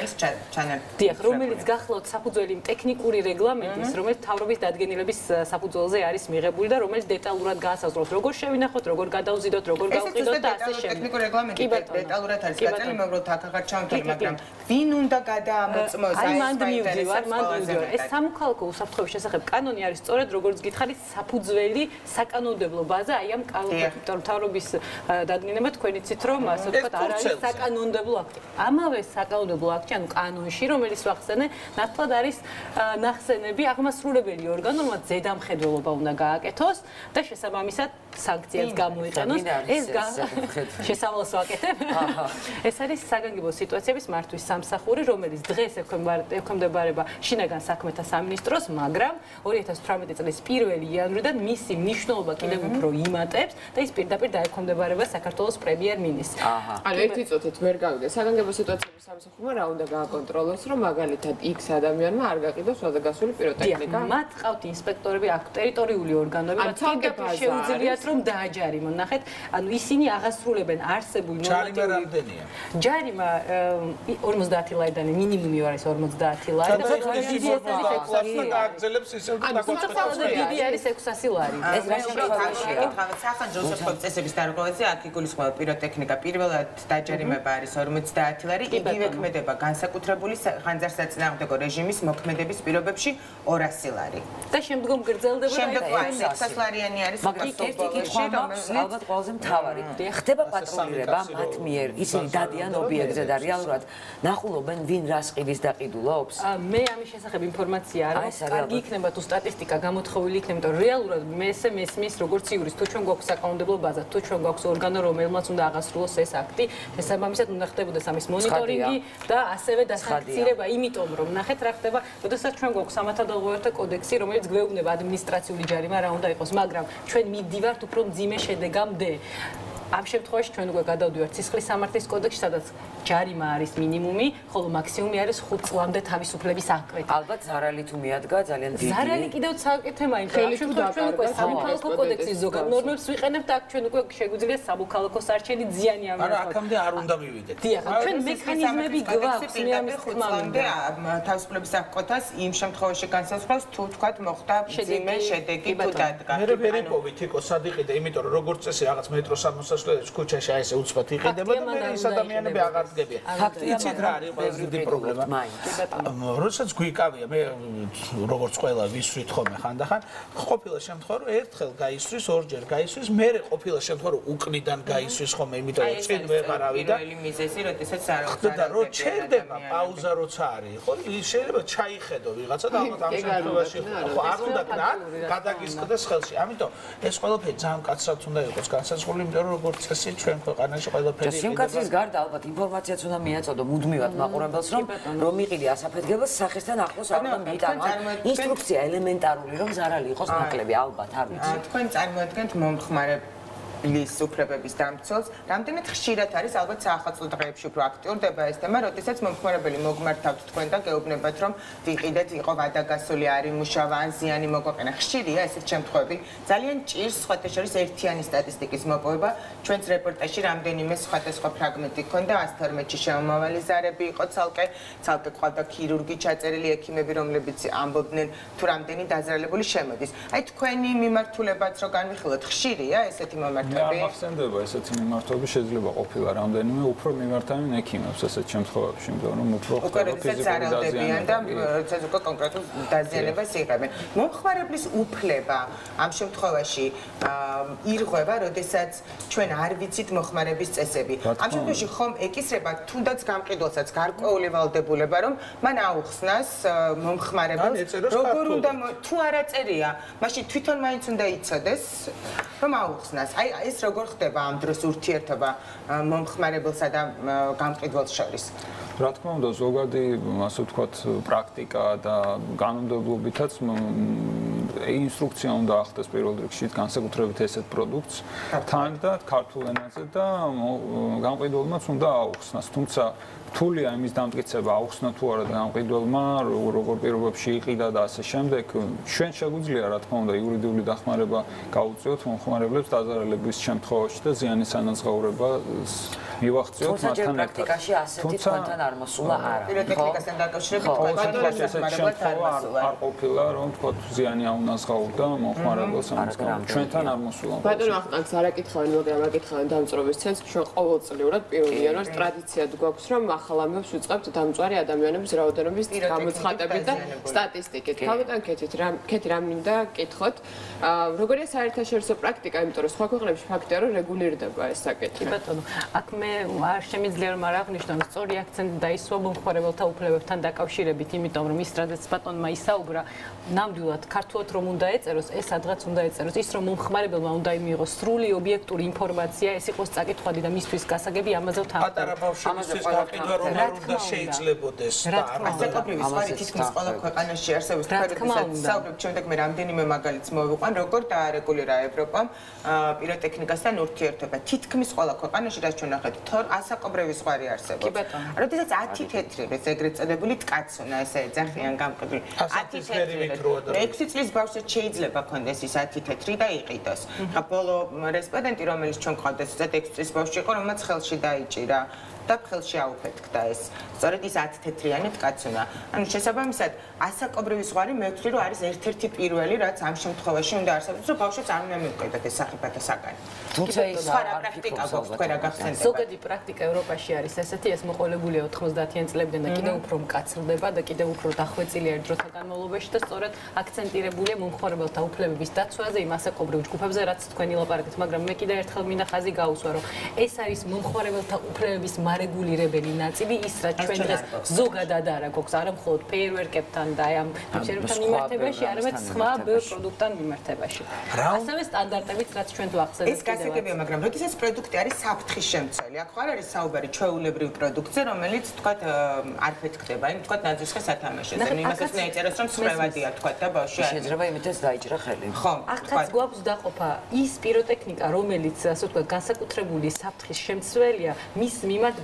Speaker 20: რომელიც გახლავთ საფუძველი ტექნიკური რეგლამენტის, რომელიც მთავრობის დადგენილების საფუძველზე არის მიღებული და რომელიც დეტალურად გაასაზღვრავს, როგორ შევინახოთ, როგორ გადავზიდოთ, როგორ გავყიდოთ და ასე შემდეგ.
Speaker 9: ტექნიკური რეგლამენტი დეტალურად არის გაწეული, უბრალოდ აქ აღარ ჩავთვალე, მაგრამ ვინ უნდა გადაამოწმოს
Speaker 20: აი მანდ მივდივარ. ეს სამოქალაქო უსაფრთხოების შესახებ კანონი არის სწორედ როგორც გითხარით საფუძველი საკანონმდებლო ბაზა აი ამ მთავრობის დადგენილება თქვენ იცით რომ ასე ვთქვათ არ არის საკანონმდებლო აქტი. ამავე საკანონმდებლო აქტი ანუ კანონში რომელიც ვახსენე ნათლად არის ნახსენები აღმასრულებელი ორგანო, რომელმაც ზედამხედველობა უნდა გააკეთოს და შესაბამისად სანქციაც გამოიყენოს. ეს შესავალს ვაკეთებ. ეს არის საგანგებო სიტუაციების მართვის სამსახური, რომელიც დღეს ექვემდებარება შინაგან საქმეთა სამინისტროს, მაგრამ 2018 წლის 1 იანვრიდან მისი მნიშვნელობა კიდევ უფრო იმატებს და ის პირდაპირ დაექვემდებარება საქართველოს პრემიერ-მინისტრს.
Speaker 3: ანუ ერთი წუთით ვერ გავიგე. საგანგებო სიტუაციების სამსახურმა რა უნდა გააკონტროლოს, რომ მაგალითად X ადამიანმა არ გაყიდოს სხვადასხვა პიროტექნიკა?
Speaker 20: მათ ყავთ ინსპექტორები, აქ ტერიტორიული ორგანოები, რაც შეუძლიათ რომ დააჯარიმონ. ნახეთ, ანუ ისინი აღასრულებენ არსებულ
Speaker 2: ნორმატიულ
Speaker 20: ჯარიმა 50 ლარიდან მინიმუმი არის 50 ლარი და
Speaker 2: გააგრძელებს ისევ და
Speaker 20: დიდი არის 600 ლარი.
Speaker 9: ეს რა შემთხვევაშია? სახანძრო უსაფრთხოების წესების დარღვევაზე აქ იგულისხმება პიროტექნიკა. პირველად დაჯარიმება არის 50 ლარი, იგივე ქმედება განსაკუთრებული ხანძარსაწინააღმდეგო რეჟიმის მოქმედების პირობებში 200 ლარი.
Speaker 20: და შემდგომ გრძელდება
Speaker 9: შემდეგ 600 ლარიანი არის
Speaker 1: ალბათ ყველაზე მთავარი. ხდება პატრულირება მათ მიერ, ისინი დადიან ობიექტზე და რეალურად ნახულობენ ვინ რას ყიდის და ყიდულობს.
Speaker 20: მე ამის შესახებ ინფორმაცია არ აქვს. კარგი იქნება თუ სტატისტიკა გამოთხოვილი იქნება, იმიტომ რეალურად მე ესე მესმის როგორც იურისტ, თუ ჩვენ გვაქვს საკანონმდებლო ბაზა, თუ ჩვენ გვაქვს ორგანო, რომელმაც უნდა აღასრულოს ეს აქტი, შესაბამისად უნდა ხდებოდეს ამის მონიტორინგი და ასევე დასანქცირება, იმიტომ რომ ნახეთ რა ხდება, როდესაც ჩვენ გვაქვს სამართალდამცავთა კოდექსი, რომელიც გვეუბნება ადმინისტრაციული ჯარიმა რა უნდა იყოს, მაგრამ ჩვენ მივდივართ უფრო მძიმე შედეგამდე. ამ შემთხვევაში ჩვენ უკვე გადავდივართ სისხლის სამართლის კოდექსში, სადაც ჯარიმა არის მინიმუმი, ხოლო მაქსიმუმი არის 5 წლამდე თავისუფლების აღკვეთა.
Speaker 1: ალბათ ზარალი თუ მიადგა ძალიან დიდი.
Speaker 20: ზარალი კიდევ ცალკე თემაა, იმიტომ რომ ჩვენ უკვე სამოქალაქო კოდექსის ზოგად ნორმებს ვიყენებთ, აქ ჩვენ უკვე შეგვიძლია სამოქალაქო სარჩენი ძიანი ამ.
Speaker 2: არა, აქამდე არ უნდა მივიდეთ.
Speaker 20: დიახ, ჩვენ მექანიზმები გვაქვს, მე ამის
Speaker 9: ხმამდე თავისუფლების აღკვეთას იმ შემთხვევაში განსაზღვრავს, თუ თქვათ მოხდა ძიმე შედეგი თუ დადგა.
Speaker 2: მე ვერ იპოვით იქო სადიყიდე, იმიტომ რომ როგორც წესი რაღაც მეტროს გასასვლელში ქუჩაში აი ესე უცბად იყიდება და მე ის ადამიანები აღარ დგებიან. იცით რა არის ყველაზე დიდი პრობლემა? როდესაც გვიკავია მე როგორც ყველა ვისვრით ხოლმე ხანდახან ყოფილა შემთხვევა რომ ერთხელ გაისვრის, ორჯერ გაისვრის, მერე ყოფილა შემთხვევა რომ უკნიდან გაისვრის ხოლმე, იმიტომ რომ წინ ვეღარავი და
Speaker 9: პირველი მიზეზი, როდესაც არ
Speaker 2: და რო ჩერდება პაუზა როცა არის, ხო, შეიძლება ჩაიხედო ვიღაცა და ალბათ ამ შემთხვევაში ხო არ უნდა გადაგისკდეს ხელში. ამიტომ ეს ყველაფერი ძალიან კაცრად უნდა იყოს განსაზღვრული, იმიტომ რომ როგორც წესი ჩვენ ქვეყანაში ყველაფერი
Speaker 1: სიმკაცრის გარდა ალბათ ინფორმაციაც უნდა მიაწოდო მუდმივად მაყურებელს რომ იყიდე ასაფეთქებას სახესთან ახლოს არ უნდა მიიტანო. ინსტრუქცია ელემენტარული რომ ზარალი იყოს ნაკლები ალბათ არ ვიცი.
Speaker 9: თქვენ წარმოადგენთ მომხმარებლის უფლებების დამცველს, რამდენად ხშირად არის ალბათ საახალწლო დღეებში უფრო აქტიურდება ეს თემა, როდესაც მომხმარებელი მოგმართავთ თქვენ და გეუბნებათ რომ ვიყიდეთ, იყო ვადაგასული, არ იმუშავა, ან ზიანი მოგვაყენა. ხშირია ესეთ შემთხვევები. ძალიან ჭირს სხვათა შორის ერთიანი სტატისტიკის მოპოვება. ჩვენს რეპორტაჟში რამდენიმე სხვადასხვა ფრაგმენტი ჰქონდა 112-ში შემომავალი ზარები იყო ცალკე ყავდა ქირურგი ჩაწერილი ექიმები, რომლებიც ამბობდნენ თუ რამდენი დაზრალებული შემოდის. აი თქვენი მიმართულებაც რო განვიხილოთ, ხშირია ესეთი მომართვები?
Speaker 19: ახსენდება ესეთი მიმართვები შეიძლება ყოფილა რამდენიმე უფრო მიმართავენ ექიმებს ესეთ შემთხვევებში, იმიტომ რომ უფრო ხდება ფიზიკური დაზიანება
Speaker 9: და როდესაც უკვე კონკრეტულ დაზიანებას იღებენ. მომხმარებლის უფლება ამ შემთხვევაში ირღვევა, როდესაც ჩვენ არ ვიცით მოხმარების წესები. ამ შემთხვევაში ხომ ეკისრება თუნდაც გამყიდველსაც გარკვეული ვალდებულება, რომ მან აუხსნას მომხმარებელს, როგორ უნდა თუ არ აწერია, მაშინ თვითონ მაინც უნდა იცოდეს, რომ აუხსნას. აი ეს როგორ ხდება ამ დროს ურთიერთობა მომხმარებელსა და გამყიდველს შორის?
Speaker 19: რა თქმა უნდა, ზოგადი, ასე ვთქვათ, პრაქტიკა და კანონმდებლობითაც ინსტრუქცია უნდა ახდეს პირველ რიგში განსაკუთრებით ესეთ პროდუქტს თან და ქართულ ენაზე და გამყიდველმაც უნდა აუხსნას. თუმცა რთულია იმის დამტკიცება, აუხსნა თუ არა გამყიდველმა, როგორ პირობებში იყიდა და ასე შემდეგ. ჩვენ შეგვიძლია, რა თქმა უნდა, იურიდიული დახმარება გავუწიოთ მომხმარებლებს დაზარალების შემთხვევაში და ზიანის ანაზღაურება მივახციოთ მათთან ერთად.
Speaker 1: პრაქტიკაში ასეთი თქვენთან არ მოსულა არა.
Speaker 9: პიროტექნიკასთან დაკავშირებით
Speaker 19: არ ყოფილა, რომ თქო ზიანი აუნაზღაურდა მომხმარებელს ამის გამო. ჩვენთან არ მოსულა.
Speaker 3: ბატონო, ახლა არ აკითხავენ, მაგრამ აკითხავენ დამწრობის ცენტრს, ჩვენ ყოველწლიურად 1 იანვარს ტრადიციად გვაქვს, რომ ახალ ამბებს ვიწყებთ დამწვარი ადამიანების რაოდენობის გამოცხადებით და სტატისტიკით. თავიდან კეთი რა მინდა კითხოთ. როგორია საერთაშორისო პრაქტიკა, იმიტომ რომ სხვა ქვეყნებში ფაქტია, რომ რეგულირდება ეს საკითხი.
Speaker 20: ბატონო, აქ მე არ შემიძლია რომ არ აღნიშნო, რომ სწორი აქცენტი დაისვა მომხმარებელთა უფლებებთან დაკავშირებით, იმიტომ რომ ის რადგან ბატონმა ისაუბრა, ნამდვილად ქართულად რომ უნდა ეწეროს, ეს სადღაც უნდა ეწეროს, ის რომ მომხმარებელმა უნდა მიიღოს სრული ობიექტური ინფორმაცია, ეს იყოს წაკითხვადი და მისთვის გასაგები ამაზე თან.
Speaker 2: პატარა ბავშვებისთვის გაყიდვა რომ არ უნდა შეიძლებოდეს და
Speaker 9: ასაკობრივი ზღვარი თითქმის ყველა ქვეყანაში არსებობს. თქვენ საუბრობთ, შემდეგ მე რამდენიმე მაგალითს მოვიყვან, როგორ დაარეგულირა ევროპამ პიროტექნიკასთან ურთიერთობა. თითქმის ყველა ქვეყანაში რაც ჩვენ ნახეთ, ასაკობრივი ზღვარი არსებობს. როდესაც 10 თეთრი, ეგრეთ წოდებული ткаცუნა, ესე ეძახიან გამყიდველი. 10 თეთრი 6 წლის ბავშვს შეიძლება კონდეს ის 10 თეთრი და იყიდოს. ბოლო რესპონდენტი, რომელიც ჩვენ ყავდეს, 6 წლის ბავშვი იყო, რომელმაც ხელში დაიჭირა და ხელში აუფეთქდა ეს. სწორედ ის 10 თეთრიანი ткаცუნა. ანუ შესაბამისად, ასაკობრივი ზღვარი მე ვთვლი, რომ არის ერთ-ერთი პირველი, რაც ამ შემთხვევაში უნდა არსებობს, რომ ბავშვებს არ უნდა მიუყიდოთ ეს სახიფათო საგანი. თუმცა ის სხვა პრაქტიკა გვაქვს, თქვენ რა გახსენდება?
Speaker 20: ზოგადი პრაქტიკა ევროპაში არის ესეთი, ეს მოყოლებულია 90-იან წლებიდან და კიდევ უფრო მკაცრდება და კიდევ უფრო დახვეწილია ერთ დროთა განმავლობაში და სწორედ აქცენტირებულია მომხმარებელთა უფლებების დაცვაზე იმ ასაკობრივ ჯგუფებზე, რაც თქვენი ლაპარაკით, მაგრამ მე კიდევ ერთხელ მინდა ხაზი გაუსვა, რომ ეს არის მომხმარებელთა უფლებების მარეგულირებელი ნაწილი, ის რაც ჩვენ დღეს ზოგადად არა გვაქვს, არა მხოლოდ ფეიერვერკებთან და ამ ფიჩერებთან მიმართებაში, არამედ სხვა ბევრ პროდუქტთან მიმართებაში. ასევე სტანდარტებით, რაც ჩვენ თუ ახსენეთ.
Speaker 9: ეს გასაგებია, მაგრამ როდესაც პროდუქტი არის საფრთხის შემცველი, აქ არ არის საუბარი ჩვეულებრივ პროდუქტზე, რომელიც თქვათ არ ფეთქდება, იმ თქვათ ნაძვისხე სათამაშოზე. იმასაც მეეწეროს, რომ სრევადია თქვათ და ბავშვი არ
Speaker 1: შეიძლება იმითაც დაიჭრა ხელი.
Speaker 9: ხო,
Speaker 20: აქაც გვაქვს დაყოფა ის პიროტექნიკა, რომელიც ასე ვთქვათ, განსაკუთრებული საფრთხის შემცველია, მის მიმართ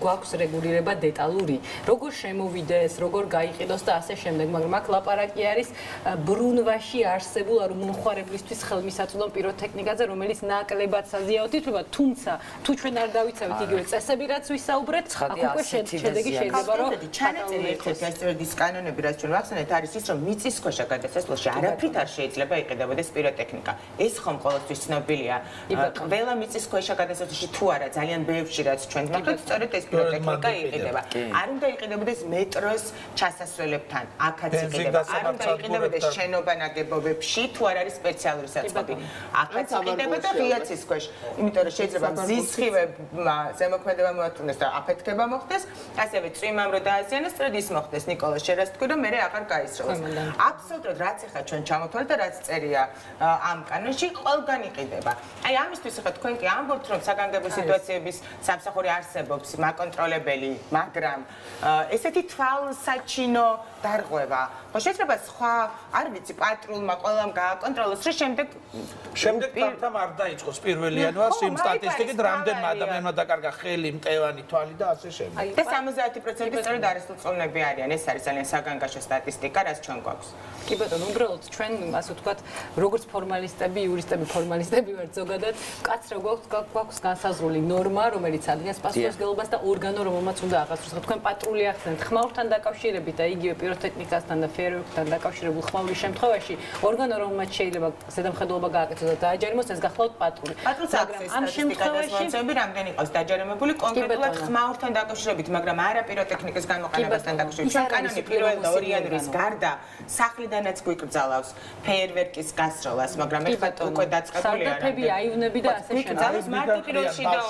Speaker 20: გვაქვს რეგულირება დეტალური, როგორ შემოვიდეს, როგორ გაიყიდოს და ასე შემდეგ, მაგრამ აქ ლაპარაკი არის ბრუნვაში არსებულ არ მომხმარებლისთვის ხელმისაწვდომ პიროტექნიკაზე, რომელიც ნაკლებად საზიაოდ ითვლება, თუმცა თუ ჩვენ არ დავიცავით იგივე წესები, რაც ვისაუბრეთ, აქ უკვე შედეგი შეიძლება რომ
Speaker 9: ჩანაწერი ერთ-ერთი ასწორების კანონები, რაც ჩვენ ვახსენეთ, არის ის, რომ მიწისქვეშა გადასასვლელში არაფრით არ შეიძლება იყიდებოდეს პიროტექნიკა. ეს ხომ ყოველთვის ცნობილია. ყველა მიწისქვეშა გადასასვლელში თუ არა ძალიან ბევრში რაც ჩვენ ვახდით, სწორედ ეს პიროტექნიკა იყიდება. არ უნდა იყიდებოდეს მეტროს ჩასასვლელებთან, აქაც იყიდება. არ უნდა იყიდებოდეს შენობა ნაგებობებში, თუ არ არის სპეციალური საწყობი. აქაც იყიდება და ღიაცის ქვეშ. იმიტომ რომ შეიძლება მზის სხივე ზემოქმედება მოაწუნდეს და აფეთქება მოხდეს, ასევე წვიმამ რო დააზიანოს, სწორედ ის მოხდეს. ნიკოლას შენ თქვი რომ მე აღარ გაისროლოს. აბსოლუტურად რაც ახლა ჩვენ ჩამოთვალეთ და რაც წერია ამ კანონში, ყველგან იყიდება. აი ამისთვის ახლა თქვენ კი ამბობთ რომ საგანგებო სიტუაციების სამსახური არსებობს, მაკონტროლებელი, მაგრამ ესეთი თვალსაჩინო დარღვევა. ხო შეიძლება სხვა, არ ვიცი, პატრულმა ყველამ გააკონტროლოს, რომ
Speaker 2: შემდეგ თამამ არ დაიწყოს პირველ იანვარს იმ სტატისტიკით რამდენმა ადამიანმა დაკარგა ხელი, მტევანი, თვალი და ასე შემდეგ.
Speaker 9: და 70% სწორედ არასრულწლოვნები არიან. ეს არის ძალიან საგანგაშო სტატისტიკა, რაც ჩვენ გვაქვს.
Speaker 20: კი ბატონო, უბრალოდ ჩვენ ასე ვთქვათ, როგორც ფორმალისტები, იურისტები, ფორმალისტები ვართ ზოგადად, კაცრა გვაქვს განსაზღვრული ნორმა, რომელიც ადგენს პასუხისმგებლობას და ორგანო, რომელმაც უნდა აღასრულოს. თქვენ პატრული ახსენეთ ხმაურთან დაკავშირებით და იგივე პიროტექნიკასთან და ფეერვერკთან დაკავშირებულ ხმაურის შემთხვევაში, ორგანო, რომელმაც შეიძლება ზედამხედველობა გააკეთოს და დააჯერიმოს, ეს გახლავთ პატრული.
Speaker 9: მაგრამ ამ შემთხვევაში რამდენი ყავს დაჯერიმებული კონკრეტულად ხმაურთან დაკავშირებით, მაგრამ არა პიროტექნიკის გამოყენებასთან დაკავშირებით. ჩვენ კანონი პირველ და ორი იანვრის გარდა სახლიდანაც გვიკრძალავს ფეერვერკის გასროლას, მაგრამ ეხლა უკვე დაწყებულია რა.
Speaker 20: სარდაფები, აივნები და ასე შემდეგ.
Speaker 9: გძალავს მარტო პირველში და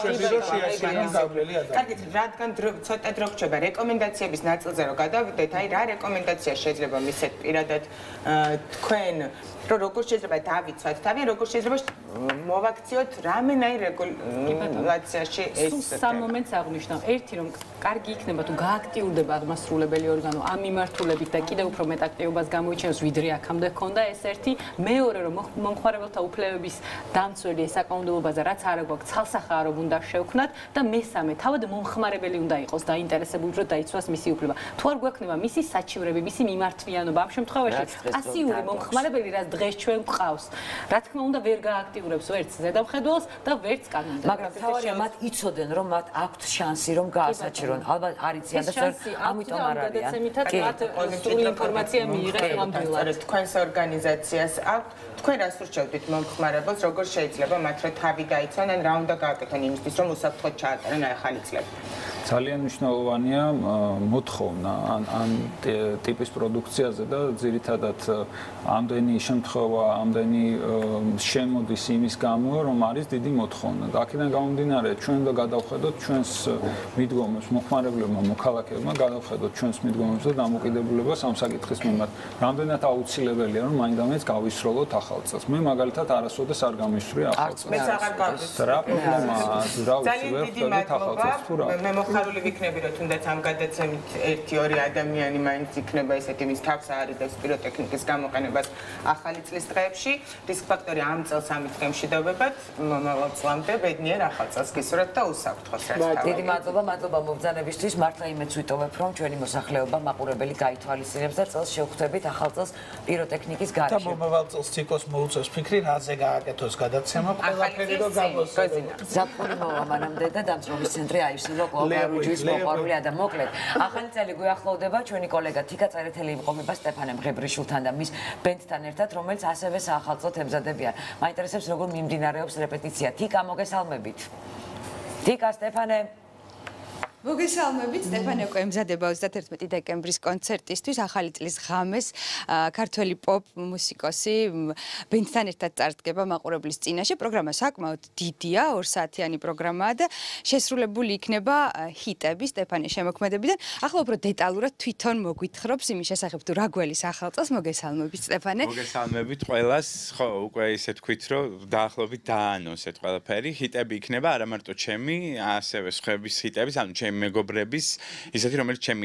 Speaker 9: კარგით, რადგან ცოტა დრო გრჩება რეკომენდაციების ნაწილზე რომ გადავიდეთ, აი რა რეკომენდაცია შეიძლება მისცეთ პირადად თქვენ რომ როგორ შეიძლება დავიცვათ თავი, როგორ შეიძლება მოვაქციოთ რამენაირ რეგულაციაში ეს
Speaker 20: სამ მომენტს აღნიშნავ. ერთი რომ კარგი იქნება თუ გააქტიურდება აღმასრულებელი ორგანო ამ მიმართულებით და კიდევ უფრო მეტ აქტივობას გამოიჩენოს, ვიდრე აქამდე ჰქონდა ეს ერთი. მეორე რომ მომხმარებელთა უფლებების დამცველი საკანონმდებლობაზე რაც არა გვაქვს ცალსახაარო უნდა შევქმნათ და მესამე თავად მომხმარებელი უნდა იყოს დაინტერესებული რომ დაიცვას მისი უფლება. თუ არ გვექნება მისი საჩივრები, მისი მიმართვიანობა ამ შემთხვევაში პასიური მომხმარებელი რაც დღეს ჩვენ გვყავს. რა თქმა უნდა ვერ გააქტიურებს ვერც ზედამხედველს და ვერც კანონმდებლობას.
Speaker 1: მაგრამ თავარია მათ იცოდნენ რომ მათ აქვთ შანსი რომ გაასაჩირონ. ალბათ არ იციან და ამიტომ არ არიან.
Speaker 20: გადაცემითაც მათ სრული ინფორმაცია მიიღეს ნამდვილად.
Speaker 9: თქვენს ორგანიზაციას აქვთ თქვენ რას ურჩევთ მომხმარებელს, როგორ შეიძლება მათ რა თავი გაიცან ან რა უნდა გააკეთონ იმისთვის რომ უსაფრთხოდ ჩაატარონ აი ახალი წლები.
Speaker 19: ძალიან მნიშვნელოვანია მოთხოვნა ან ტიპის პროდუქციაზე და ძირითადად ამდენი შემთხვევა, ამდენი შემოდის იმის გამო, რომ არის დიდი მოთხოვნა. და აქედან გამომდინარე, ჩვენ უნდა გადავხედოთ ჩვენს მიდგომებს, მოხმარებლებმა, მოქალაქეებმა გადავხედოთ ჩვენს მიდგომებს და დამოკიდებულებას ამ საკითხის მიმართ. რამდენად აუცილებელია, რომ მაინდამაინც გავისროლოთ ახალ წელს. მე მაგალითად არასოდეს არ გამისვრია ახალ წელს.
Speaker 9: მეც აღარ გავისროლე.
Speaker 19: რა პრობლემაა? რა ვიცი, ვერ ხვდებით ახალ წელს თუ რა?
Speaker 9: ხარული ვიქნები რომ თუნდაც ამ გადაცემით 1-2 ადამიანი მაინც იქნება ესეთი ვის თავს აარიდებს პიროტექნიკის გამოყენებას ახალი წლის დღეებში. რისკ ფაქტორი ამ წელს ამით გემშვიდობებად მომავალ წლამდე ბედნიერ ახალ წელს გისურვებთ და უსაფრთხოს რაც თავი.
Speaker 1: დიდი მადლობა მობრძანებისთვის. მართლა იმედს ვიტოვებ რომ ჩვენი მოსახლეობა მაყურებელი გაითვალისწინებს და წელს შევხვდებით ახალ წელს პიროტექნიკის გარეშე.
Speaker 2: და მომავალ წელს ციკოს მოუწევს ფიქრი რაზე გააკეთოს გადაცემა ყველაფერი რომ გამოსცემო.
Speaker 1: ზაფხული მოვა მანამდე და დამწრობის ცენტრი აივსებო კლუბის მოყვარული და მოკლედ. ახალი წელი გვიახლოვდება, ჩვენი კოლეგა თიკა წერეთელი იმყოფება სტეფანე მღებრიშვილთან და მის ბენდთან ერთად, რომელიც ასევე საახალწლო ემზადებიან. მაინტერესებს როგორ მიმდინარეობს რეპეტიცია. თიკა, მოგესალმებით. თიკა, სტეფანე
Speaker 21: მოგესალმებით, სტეფანე უკვე ემზადება 31 დეკემბრის კონცერტისთვის, ახალი წლის ღამეს ქართველი პოპ მუსიკოსი ბენდთან ერთად წარდგება მაყურებლის წინაშე. პროგრამა საკმაოდ დიდია, 2 საათიანი პროგრამაა და შესრულებული იქნება ჰიტები სტეფანეს შემოქმედებიდან. ახლა უფრო დეტალურად თვითონ მოგვითხრობს იმის შესახებ თუ რა გველის ახალ წელს. მოგესალმებით, სტეფანე.
Speaker 22: მოგესალმებით ყველას. ხო, უკვე ისე თქვით, რომ დაახლოებით დაანონსეთ ყველაფერი. ჰიტები იქნება არა მარტო ჩემი, ასევე სხვების ჰიტების, ანუ ჩემი მეგობრების, ისეთი რომელიც ჩემი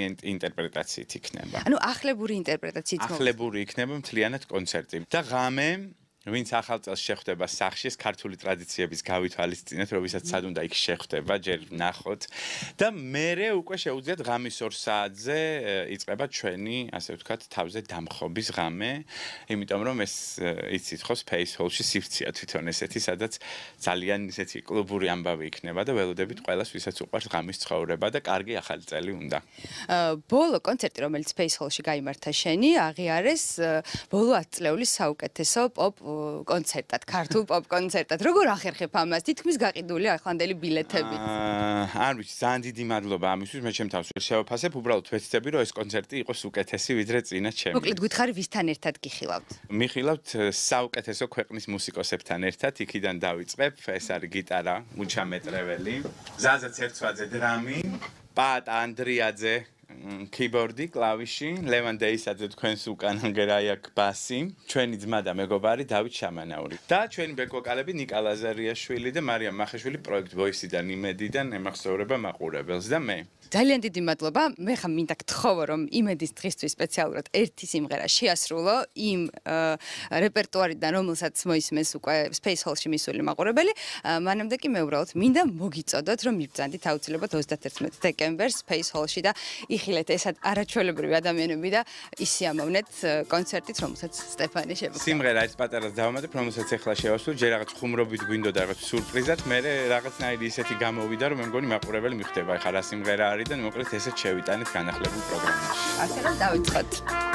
Speaker 22: ინტერპრეტაციით იქნება.
Speaker 21: ანუ ახლებური ინტერპრეტაციით
Speaker 22: ახლებური იქნება მთლიანად კონცერტი. და ღამე ვინც ახალ წელს შეხვდება სახლში, ქართული ტრადიციების გავითვალისწინეთ, როდესაც სად უნდა იქ შეხვდება, ჯერ ნახოთ და მერე უკვე შეუძლიათ ღამის 2 საათზე იწყება ჩვენი, ასე ვთქვათ, თავზე დამხობის ღამე, იმიტომ რომ ეს იცით ხო Space Hall-ში სივრცეა თვითონ ესეთი, სადაც ძალიან ისეთი კლუბური ამბავი იქნება და ველოდებით ყველას, ვისაც უყვარს ღამის ცხოვრება და კარგი ახალი წელი უნდა.
Speaker 21: ბოლო კონცერტი, რომელიც Space Hall-ში გაიმართა შენი, აღიარეს ბოლო 10 წლეულის საუკეთესო pop კონცერტად, ქართულ pop კონცერტად. როგორ ახერხებ ამას? თითქმის გაყიდული ახლანდელი ბილეთები.
Speaker 22: არ ვიცი, ძალიან დიდი მადლობა ამისთვის, მე ჩემ თავს ვერ შევაფასებ, უბრალოდ ვეცდები, რომ ეს კონცერტი იყოს უკეთესი, ვიდრე წინა ჩემი.
Speaker 21: მოკლედ გითხარი, ვისთან ერთად გიხილავთ?
Speaker 22: მიხილავთ საუკეთესო ქვეყნის მუსიკოსებთან ერთად, იქიდან დავიწყებ, ეს არის გიტარა, მუჩა მეტრეველი, ზაზა ცერცვაძე დრამი, პატა ანდრიაძე keyboard-ი, კლავიში, ლევან დეისაძე თქვენს უკან გერაიაკ ბასი, ჩვენი ძმა და მეგობარი დავით შამანაური. და ჩვენი ბექ-ვოკალები ნიკა ლაზარიაშვილი და მარიამ მახეშვილი პროექტ Voice-დან იმედიდან ემახსოვრება მაყურებელს და მე.
Speaker 21: ძალიან დიდი მადლობა. მე ხა მინდა გთხოვო, რომ იმედის დღისთვის სპეციალურად ერთი სიმღერა შეასრულო იმ რეპერტუარიდან, რომელსაც მოისმენს უკვე Space Hall-ში მისული მაყურებელი. მანამდე კი მე უბრალოდ მინდა მოგიწოდოთ, რომ მიბრძანდით აუცილებლად 31 დეკემბერს Space Hall-ში და იხილეთ ეს არაჩვეულებრივი ადამიანები და ისიამოვნეთ კონცერტით, რომელსაც სტეფანი შემოგდა.
Speaker 22: სიმღერა ეს პატარას დავამატებ, რომელსაც ახლა შევასრულე, ჯერ რაღაც ხუმრობით გვინდოდა რაღაც სურპრიზად, მე რაღაცნაირი ისეთი გამოვიდა, რომ მე მგონი მაყურებელი მიხვდება, ეხლა რა სიმღერა არის და მოკლედ ესეც შევიტანეთ განახლებულ პროგრამაში.
Speaker 21: ასე რომ დავიწყოთ.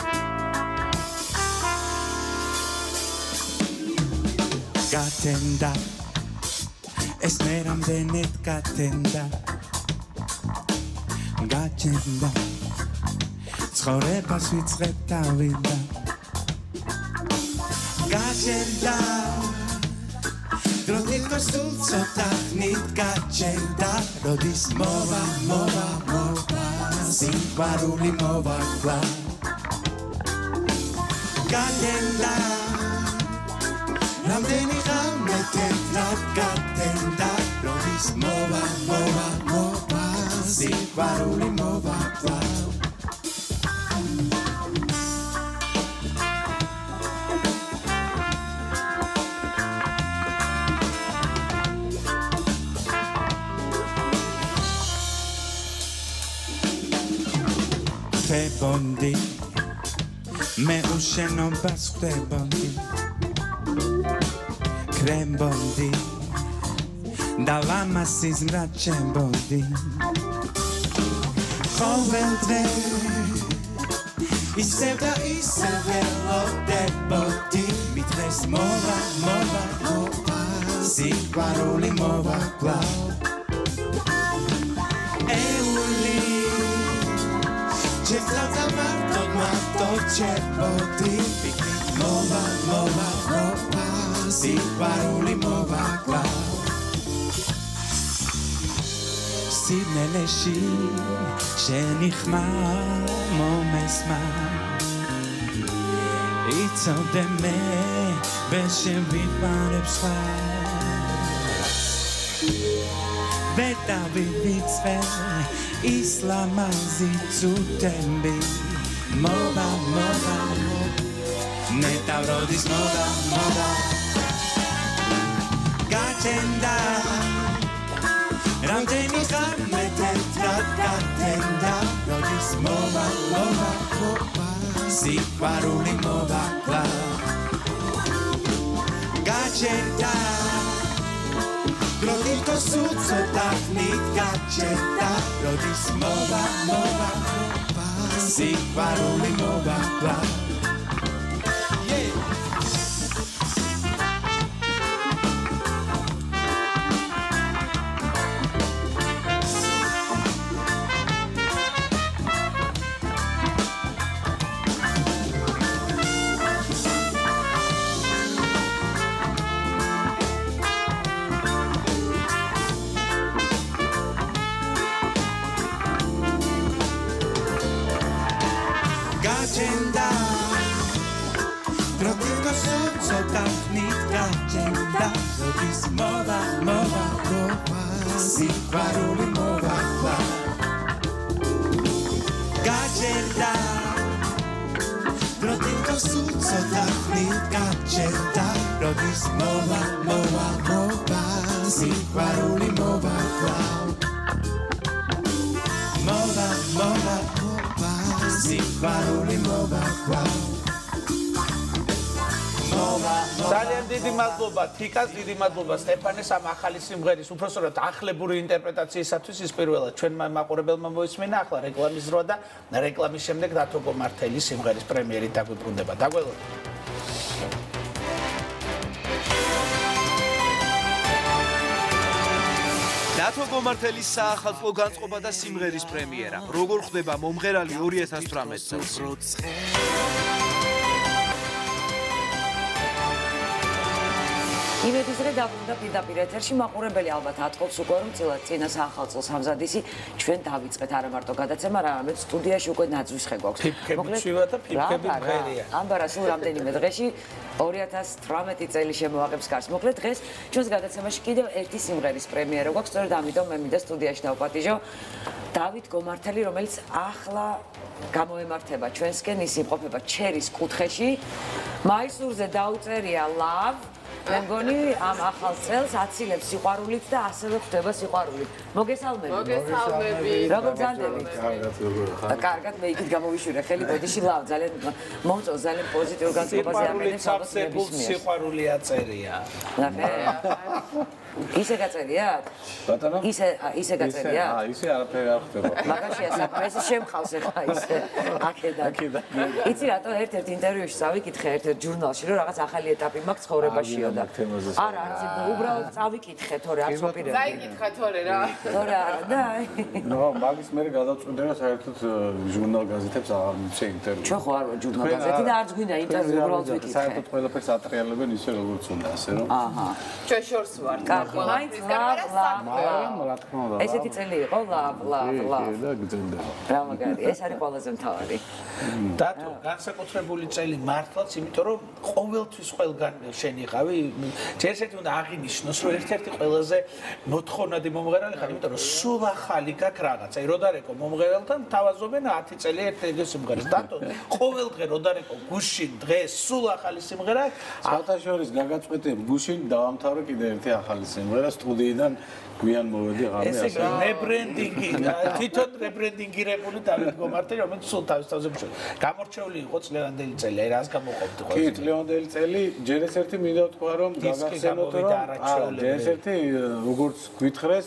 Speaker 4: გათენდა ეს მე რამდენად გათენდა გაჩენდა ცხოვრებას ვიწყებ დავიდა გაჩენდა დროთითქოს თუ ცოტა ხნით გაჩენდა როდის მოვა სიყვარული მოვაკლა გათენდა რამდენი ღამე თეთრად გათენდა როდის მოვა სიყვარული მოვაკლა ხდებოდი მე უშენობას ხდებოდი κρέμბოდი და ლამასის მრაჩემბოდი ყოველ დღე ისევ და ისევ ველოდებოდი მითხრეს მოვა სიყვარული მოვაკლა ეული Česlavca marto čepoti Piknik mova Sipvaruli mova kla Sidneleshi Shenichma momesma Itzodeme Beshem vitmanebscha Beta vivitzve Islamazi zu tembi Moda Neta rodis moda Gatenda Ramdeni kharme tetrat gatenda Rodis moda Sipvaruli moda kla Gatenda Drotitko suco taknit gačeta Rodis mova Sipvaruli mova kla Sipvaruli mova kla Gačerda Drotitko suco taknit gačerda როდის მოვა მოვა მოვა სიყვარული მოვა მოვა მოვა მოვა სიყვარული მოვა
Speaker 2: ძალიან დიდი მადლობა თიკას, დიდი მადლობა სტეფანეს ამ ახალი სიმღერის უпроსტად ახლებური ინტერპრეტაციისათვის. ის პირველად ჩვენმა მაყურებელმა მოისმინა. ახლა რეკლამის დრო და რეკლამის შემდეგ დათო გომართელის სიმღერის პრემიერით დაგვიბრუნდება. დაგველოდოთ.
Speaker 5: დათო გომართელის საახალწლო განწყობა და სიმღერის პრემიერა. როგორ ხდება მომღერალი 2018 წელს?
Speaker 1: იმედის დღე დაბრუნდა პირდაპირ ეთერში მაყურებელი ალბათ ატყობს უკვე რომ წინა საახალწლოს ამზადისი ჩვენ დავიწყეთ არა მარტო გადაცემა, არამედ სტუდიაში უკვე ნაძვისხე გვაქვს.
Speaker 2: ფიფქები ცივა და ფიფქები მღერია.
Speaker 1: ამბარა სულ რამდენიმე დღეში 2018 წელი შემოაღებს კარს. მოკლედ დღეს ჩვენს გადაცემაში კიდევ ერთი სიმღერის პრემიერა გვაქვს, სწორედ ამიტომ მე მინდა სტუდიაში დავპატიჟო დავით გომართელი, რომელიც ახლა გამოემართება ჩვენსკენ, ის იმყოფება ჩერის კუთხეში. მაისურზე დაუწერია love მე მგონი ამ ახალ წელს აცილებს სიყვარულით და ასევე ხდება სიყვარულით. მოგესალმებით.
Speaker 3: მოგესალმებით.
Speaker 1: როგორ გძანდებით? კარგად, მე იქით გამოვიშვირე ხელი ბოდიში ლავ, ძალიან მომწონს, ძალიან პოზიტიურ განწყობაზე ამენებს ალბათ ნებისმიერ.
Speaker 2: სიყვარული აწერია.
Speaker 1: ნახე. ისე გაწერიათ?
Speaker 7: ბატონო?
Speaker 1: ისე გაწერიათ?
Speaker 7: ისე არაფერი არ ხდება.
Speaker 1: მაგაშია საქმე, ესე შემხავს ახლა ისე. აქედან. იცი რატო ერთ-ერთ ინტერვიუში წავიკითხე ერთ-ერთ ჟურნალში, რომ რაღაც ახალი ეტაპი მაქვს ცხოვრებაშიო და არა, არც უბრალოდ წავიკითხე თორე არც ოპერები.
Speaker 3: დაიკითხა თორე რა.
Speaker 1: თორე არა და
Speaker 7: ნო, მაგის მე გადავწყვიტე რომ საერთოდ ჟურნალ გაზეთებს არ მიცე ინტერვიუ.
Speaker 1: ჩვენ ხო არ ვარ ჟურნალ გაზეთი და არც გვინდა ინტერვიუ, უბრალოდ ვიკითხე.
Speaker 7: საერთოდ ყველაფერს ატრიალებენ ისე როგორც უნდა, ასე რომ.
Speaker 1: აჰა.
Speaker 3: ჩვენ შორს ვართ.
Speaker 1: მაინც ესეთი წელი იყო ლავ.
Speaker 7: და გძენდება.
Speaker 1: რა მაგარი, ეს არის ყველაზე მთავარი.
Speaker 2: დათო, განსაკუთრებული წელი მართლაც, იმიტომ რომ ყოველთვის ყველგან შენიღავი, ერთ-ერთი უნდა აღინიშნოს, რომ ერთ-ერთი ყველაზე მოთხოვნადი მომღერალი ხარ, იმიტომ რომ სულ ახალი გაქვს რაღაცა. როდარეკო მომღერალთან თავაზობენ 10 წელი ერთ-ერთი სიმღერას. დათო, ყოველ დღე როდარეკო გუშინ დღეს სულ ახალი სიმღერა,
Speaker 7: საერთაშორის გაგაწყვეტე გუშინ დავამთავრე კიდე ერთი ახალი სიმღერა სტუდიიდან გვიან მოვედი ღამე
Speaker 2: ასე. ეს რებრენდინგი, თვითონ რებრენდინგირებული დავით გომართელი, რომელიც სულ თავის თავზე მუშაობს. გამორჩეული იყო წლევანდელი წელი, აი რას გამოყოფდი ხოლმე.
Speaker 7: კი, წლევანდელი წელი, ჯერ ეს ერთი მინდა ვთქვა რომ გაგახსენოთ რომ ჯერ ეს ერთი როგორც გვითხრეს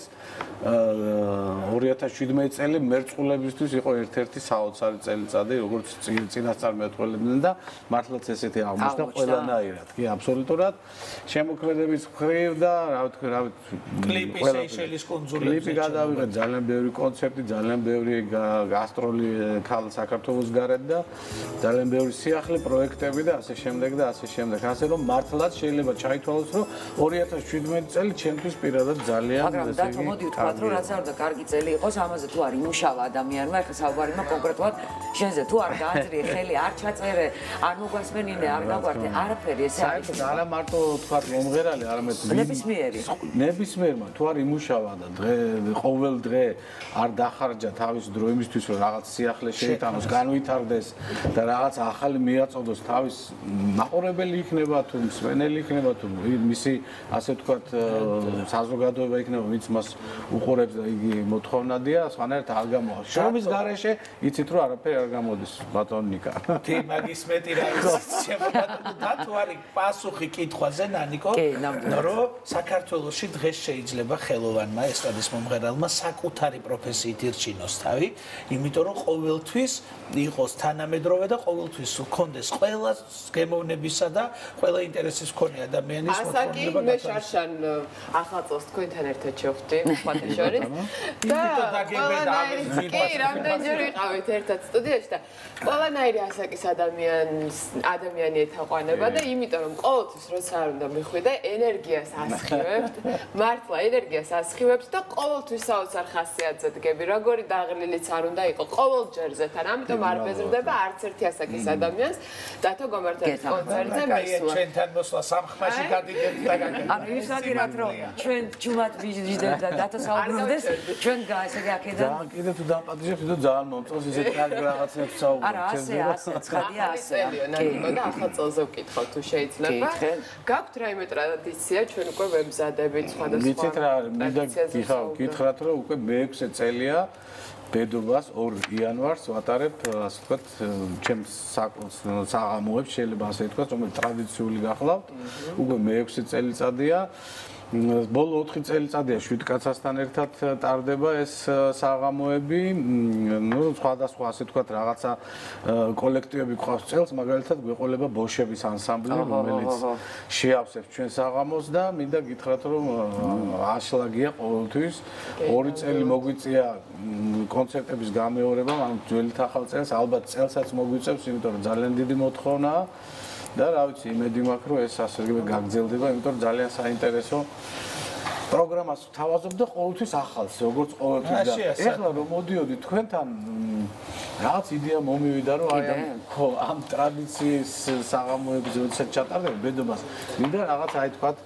Speaker 7: 2017 წელი მერწყულებისთვის იყო ერთ-ერთი საოცარი წელიწადი, როგორც წინასწარმეტყველებდნენ და მართლაც ესეთი აღმოჩნდა ყველანაირად. კი, აბსოლუტურად. შემოქმედების მხრივ და რა ვთქვი,
Speaker 2: კლიპი სეიშელის კუნძულებზე.
Speaker 7: კლიპი გადავიღეთ, ძალიან ბევრი კონცერტი, ძალიან ბევრი გასტროლი ქალ საქართველოს გარეთ და ძალიან ბევრი სიახლე პროექტები და ასე შემდეგ და ასე შემდეგ. ასე რომ მართლაც შეიძლება ჩაითვალოს, რომ 2017 წელი ჩემთვის პირადად ძალიან
Speaker 1: მაგრამ დათო მოდი ვთქვათ, რომ რაც არ უნდა კარგი წელი იყოს, ამაზე თუ არ იმუშავა ადამიანმა, ახლა საუბარი მაქვს კონკრეტულად შენზე, თუ არ გააძლიერე ხელი, არ ჩაწერე, არ მოგვასმენინე, არ გაგვართე, არაფერი ესე არის.
Speaker 7: საერთოდ არა მარტო თქვა მომღერალი, არამედ ნებისმიერმა თუ არ იმუშავა და ყოველ დღე არ დახარჯა თავის დრო იმისთვის, რომ რაღაც სიახლე შეიტანოს, განვითარდეს და რაღაც ახალი მიაწოდოს თავის მაყურებელი იქნება თუ მსმენელი იქნება თუ მისი ასე ვთქვათ საზოგადოება იქნება, ვინც მას უყურებს და იგი მოთხოვნადია, სხვანაირად არ გამოვა. შრომის გარეშე იცით რომ არაფერი არ გამოდის, ბატონ ნიკა.
Speaker 2: თი მაგის მეტი რა ის შემოგატყდა დათო არის პასუხი კითხვაზე ნანიკო, რომ საქართველოში დღეს შეიძლება ხელოვანმა ესტრადის მომღერალმა საკუთარი პროფესიით ირჩინოს თავი, იმიტომ რომ ყოველთვის იყოს თანამედროვე და ყოველთვის გქონდეს ყველა გემოვნებისა და ყველა ინტერესის მქონე ადამიანის
Speaker 3: მოთხოვნება. მე შარშან ახალწელს თქვენთან ერთად შევხვდი, სხვათა შორის. და კი, რამდენჯერ ვიყავით ერთად სტუდიაში და ყველანაირი ასაკის ადამიანი ეთაყვანება და იმიტომ რომ ყოველთვის როცა არ უნდა მიხვიდე, ენერგიას ასხივებთ, მართლა ენერგიას ასხივებთ და ყოველთვის საოცარ ხასიათზე დგები, როგორი დაღლილიც არ უნდა იყო ყოველ ჯერზე თან. ამიტომ არ ბეზრდება არც ერთი ასაკის ადამიანს დათო გომართელის კონცერტზე მისვლა.
Speaker 2: ჩვენთან მოსვლა სამხმა სისტემაში გადიდეთ და გაკეთებთ.
Speaker 1: ანუ ის ვაგირებთ რომ ჩვენ ჯუმად ვიჟდეთ და დათასაუბრობდეს ჩვენ ესე აქედან.
Speaker 7: ძალიან კიდე თუ დამპატიჟებ, თვითონ ძალიან მომწონს ისეთ კარგი რაღაცებს საუბრობ.
Speaker 1: არა, ასე, ცხადია ასე.
Speaker 3: კი, და ახალ წელზე ვკითხავ თუ შეიძლება. გაქვთ რაიმე ტრადიცია, ჩვენ უკვე ვემზადებით სხვადასხვა.
Speaker 7: ვიცით რა, მინდა გითხრათ რომ უკვე მე-6 წელია ბედობას 2 იანვარს ვატარებ, ასე ვთქვათ, ჩემს საღამოებს, შეიძლება ასე ვთქვათ, რომელიც ტრადიციული გახლავთ. უკვე მე-6 წელიწადია. ბოლო 4 წელიწადია 7 კაცასთან ერთად ტარდება ეს საღამოები. ნუ სხვადასხვა ასე ვთქვათ, რაღაცა კოლექტივები ყავს წელს, მაგალითად გვეყოლება ბოშების ანსამბლი, რომელიც შეავსებს ჩვენ საღამოს და მინდა გითხრათ, რომ აშლაგია ყოველთვის. 2 წელი მოგვიწია კონცერტების გამეორება, ანუ ძველი ახალ წელს, ალბათ წელსაც მოგვიწევს, იმიტომ რომ ძალიან დიდი მოთხოვნაა. და რა ვიცი, იმედი მაქვს, რომ ეს ასე გაგრძელდება, იმიტომ რომ ძალიან საინტერესო პროგრამას ვთავაზობ და ყოველთვის ახალს, როგორც ყოველთვის და ეხლა რომ მოდიოდი თქვენთან რაღაც იდეა მომივიდა, რომ აი ამ ტრადიციის საღამოების როდესაც ჩატარდება ბედობას, მინდა რაღაც აი თქვათ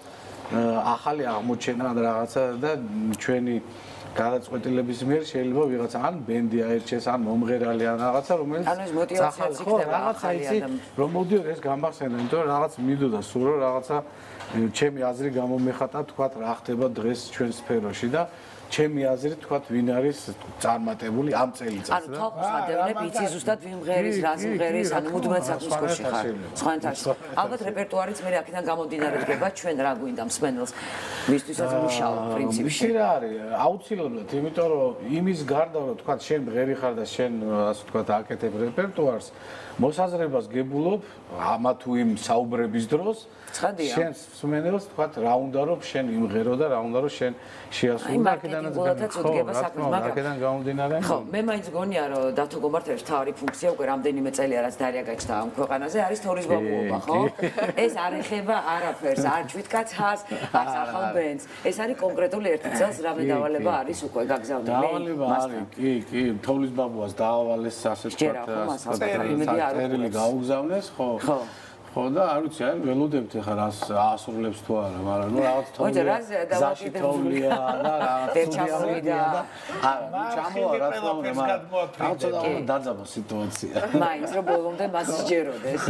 Speaker 7: ახალი აღმოჩენა და რაღაცა და ჩვენი გადაწყვეტილების მიერ შეიძლება ვიღაცა ან ბენდი აერჩეს, ან მომღერალი, ან რაღაცა, რომელიც
Speaker 1: ანუ ეს მოტივაციაც იქნება ახალი
Speaker 7: ადამიანი. რომ მოდიოდ ეს გამახსენდა, იმიტომ რომ რაღაც მინდოდა სულ რომ რაღაცა ჩემი აზრი გამომეხატა, თქვათ რა ხდება დღეს ჩვენ სფეროში და ჩემი აზრით თქვათ ვინ არის წარმატებული ამ წელიწადს.
Speaker 1: ანუ თავს ადევნებ იცი ზუსტად ვინ მღერის, რა სიმღერის, ანუ მუდმივად საქმის ქვეშ ხარ. სხვანაირად. ალბათ რეპერტუარიც მე აქედან გამომდინარე დგება ჩვენ რა გვინდა მსმენელს, ვისთვისაც მუშაობ პრინციპში.
Speaker 7: რა არის? აუცილებლად, იმიტომ რომ იმის გარდა რომ თქვათ შენ მღერი ხარ და შენ ასე თქვათ აკეთებ რეპერტუარს, მოსაზრებას გებულობ ამა თუ იმ საუბრების დროს.
Speaker 1: ცხადია.
Speaker 7: შენ მსმენელს თქვათ რა უნდა რომ შენ იმღერო და რა უნდა რომ შენ შეასრულო
Speaker 1: აქედანაც უდგება საქმე, მაგრამ
Speaker 7: აქედან გამომდინარე.
Speaker 1: ხო, მე მაინც გონია რომ დათო გომართელის თავი ფუნქცია უკვე რამდენიმე წელია რაც დარია გაჩნდა ამ ქვეყანაზე არის თორის ბაბუობა, ხო? ეს არ ეხება არაფერს, არ ჩვიდკაცას, არც ახალ ბენდს. ეს არის კონკრეტული ერთი წელს რამე დავალება არის უკვე გაგზავნილი.
Speaker 7: დავალება არის, კი, თოვლის ბაბუას დაავალეს ასე თქვათ, წერილი გაუგზავნეს, ხო? ხო. ხო და არ ვიცი, აი ველოდებთ ახლა რას აასრულებს თუ არა, მაგრამ ნუ რაღაც თოვლია. ზაში თოვლია და
Speaker 1: დეჩამოვიდა და
Speaker 7: არა, ჩამოვა რა თქმა უნდა, მაგრამ რაღაცა დაძაბა სიტუაცია.
Speaker 1: მაინც რომ ბოლომდე მას სჯეროდეს.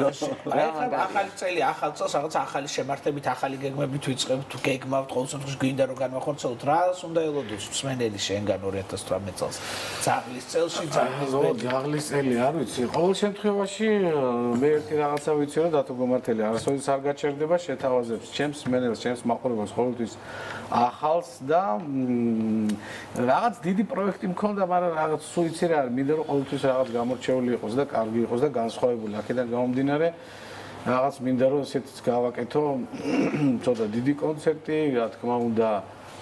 Speaker 2: ახალი წელი, ახალ წელს რაღაც ახალი შემართებით, ახალი გეგმებით ვიწყებთ, თუ გეგმავთ ყოველ შემთხვევაში გვინდა რომ განვახორციელოთ, რას უნდა ელოდოს მსმენელი შენგან 2018 წელს. ძაღლის წელში,
Speaker 7: ძაღლის წელი არ ვიცი, ყოველ შემთხვევაში მე ერთი რაღაცა ვიცი რომ გომართელი არასოდეს არ გაჩერდება, შეთავაზებს ჩემს მენელს, ჩემს მაყურებელს ყოველთვის ახალს და რაღაც დიდი პროექტი მქონდა, მაგრამ რაღაც სუიცი რა არის, მინდა რომ ყოველთვის რაღაც გამორჩეული იყოს და კარგი იყოს და განსხვავებული. აქედან გამომდინარე რაღაც მინდა რომ ესეთიც გავაკეთო, ცოტა დიდი კონცერტი, რა თქმა უნდა,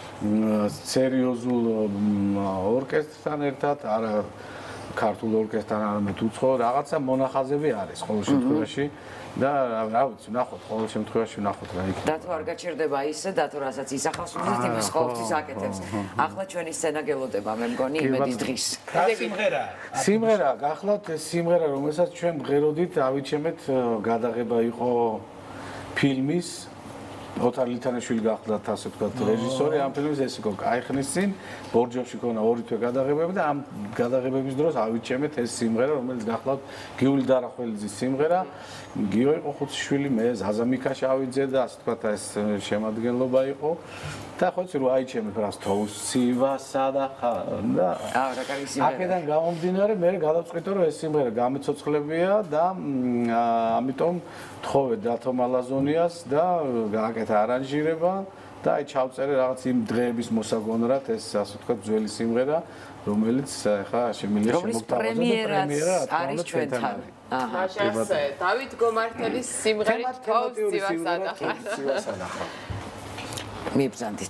Speaker 7: სერიოზულ ორკესტრთან ერთად, არა ქართულ ორკესტრთან, არამედ უცხო რაღაცა მონახაზები არის ყოველ შემთხვევაში. და რა ვიცი, ნახოთ, ყოველ შემთხვევაში ნახოთ რა იქნება.
Speaker 1: დათო არ გაჩერდება ისე, დათო რასაც ისახავს, იმის ყოველთვის აკეთებს. ახლა ჩვენი სცენა გელოდება, მე მგონი იმედის დღის.
Speaker 7: სიმღერა, გახლავთ ეს სიმღერა, რომელსაც ჩვენ მღეროდით, ავიჩემეთ, გადაღება იყო ფილმის ოთარ ლითანიშვილი გახლავთ, ასე ვთქვათ, რეჟისორი ამ ფილმის ეს იყო კაიხნის წინ, ბორჯომში ქონა 2 თვე გადაღებები და ამ გადაღებების დროს ავიჩემეთ ეს სიმღერა, რომელიც გახლავთ გიული დარახველიძის სიმღერა. გიო იყო ხუციშვილი, მე ზაზა მიქაშავიძე და ასე ვთქვათ ეს შემადგენლობა იყო. და ხო იცი რომ აიჩემე ფრას თოუსივასა და და
Speaker 1: რა კარგი სიმღერა.
Speaker 7: აქედან გამომდინარე მე გადავწყვიტე რომ ეს სიმღერა გამეცოცხლებია და ამიტომ თხოვე დათო მალაზონიას და გააკეთა არანჟირება და აი ჩავწერე რაღაც იმ დღეების მოსაგონრად ეს ასე ვთქვათ ძველი სიმღერა რომელიც ახლა შემიძლია შემოგთავაზო და პრემიერა
Speaker 1: არის ჩვენთან.
Speaker 3: მაშასე დავით გომართელის სიმღერით თოუსივასა და
Speaker 1: მიბრძანდით.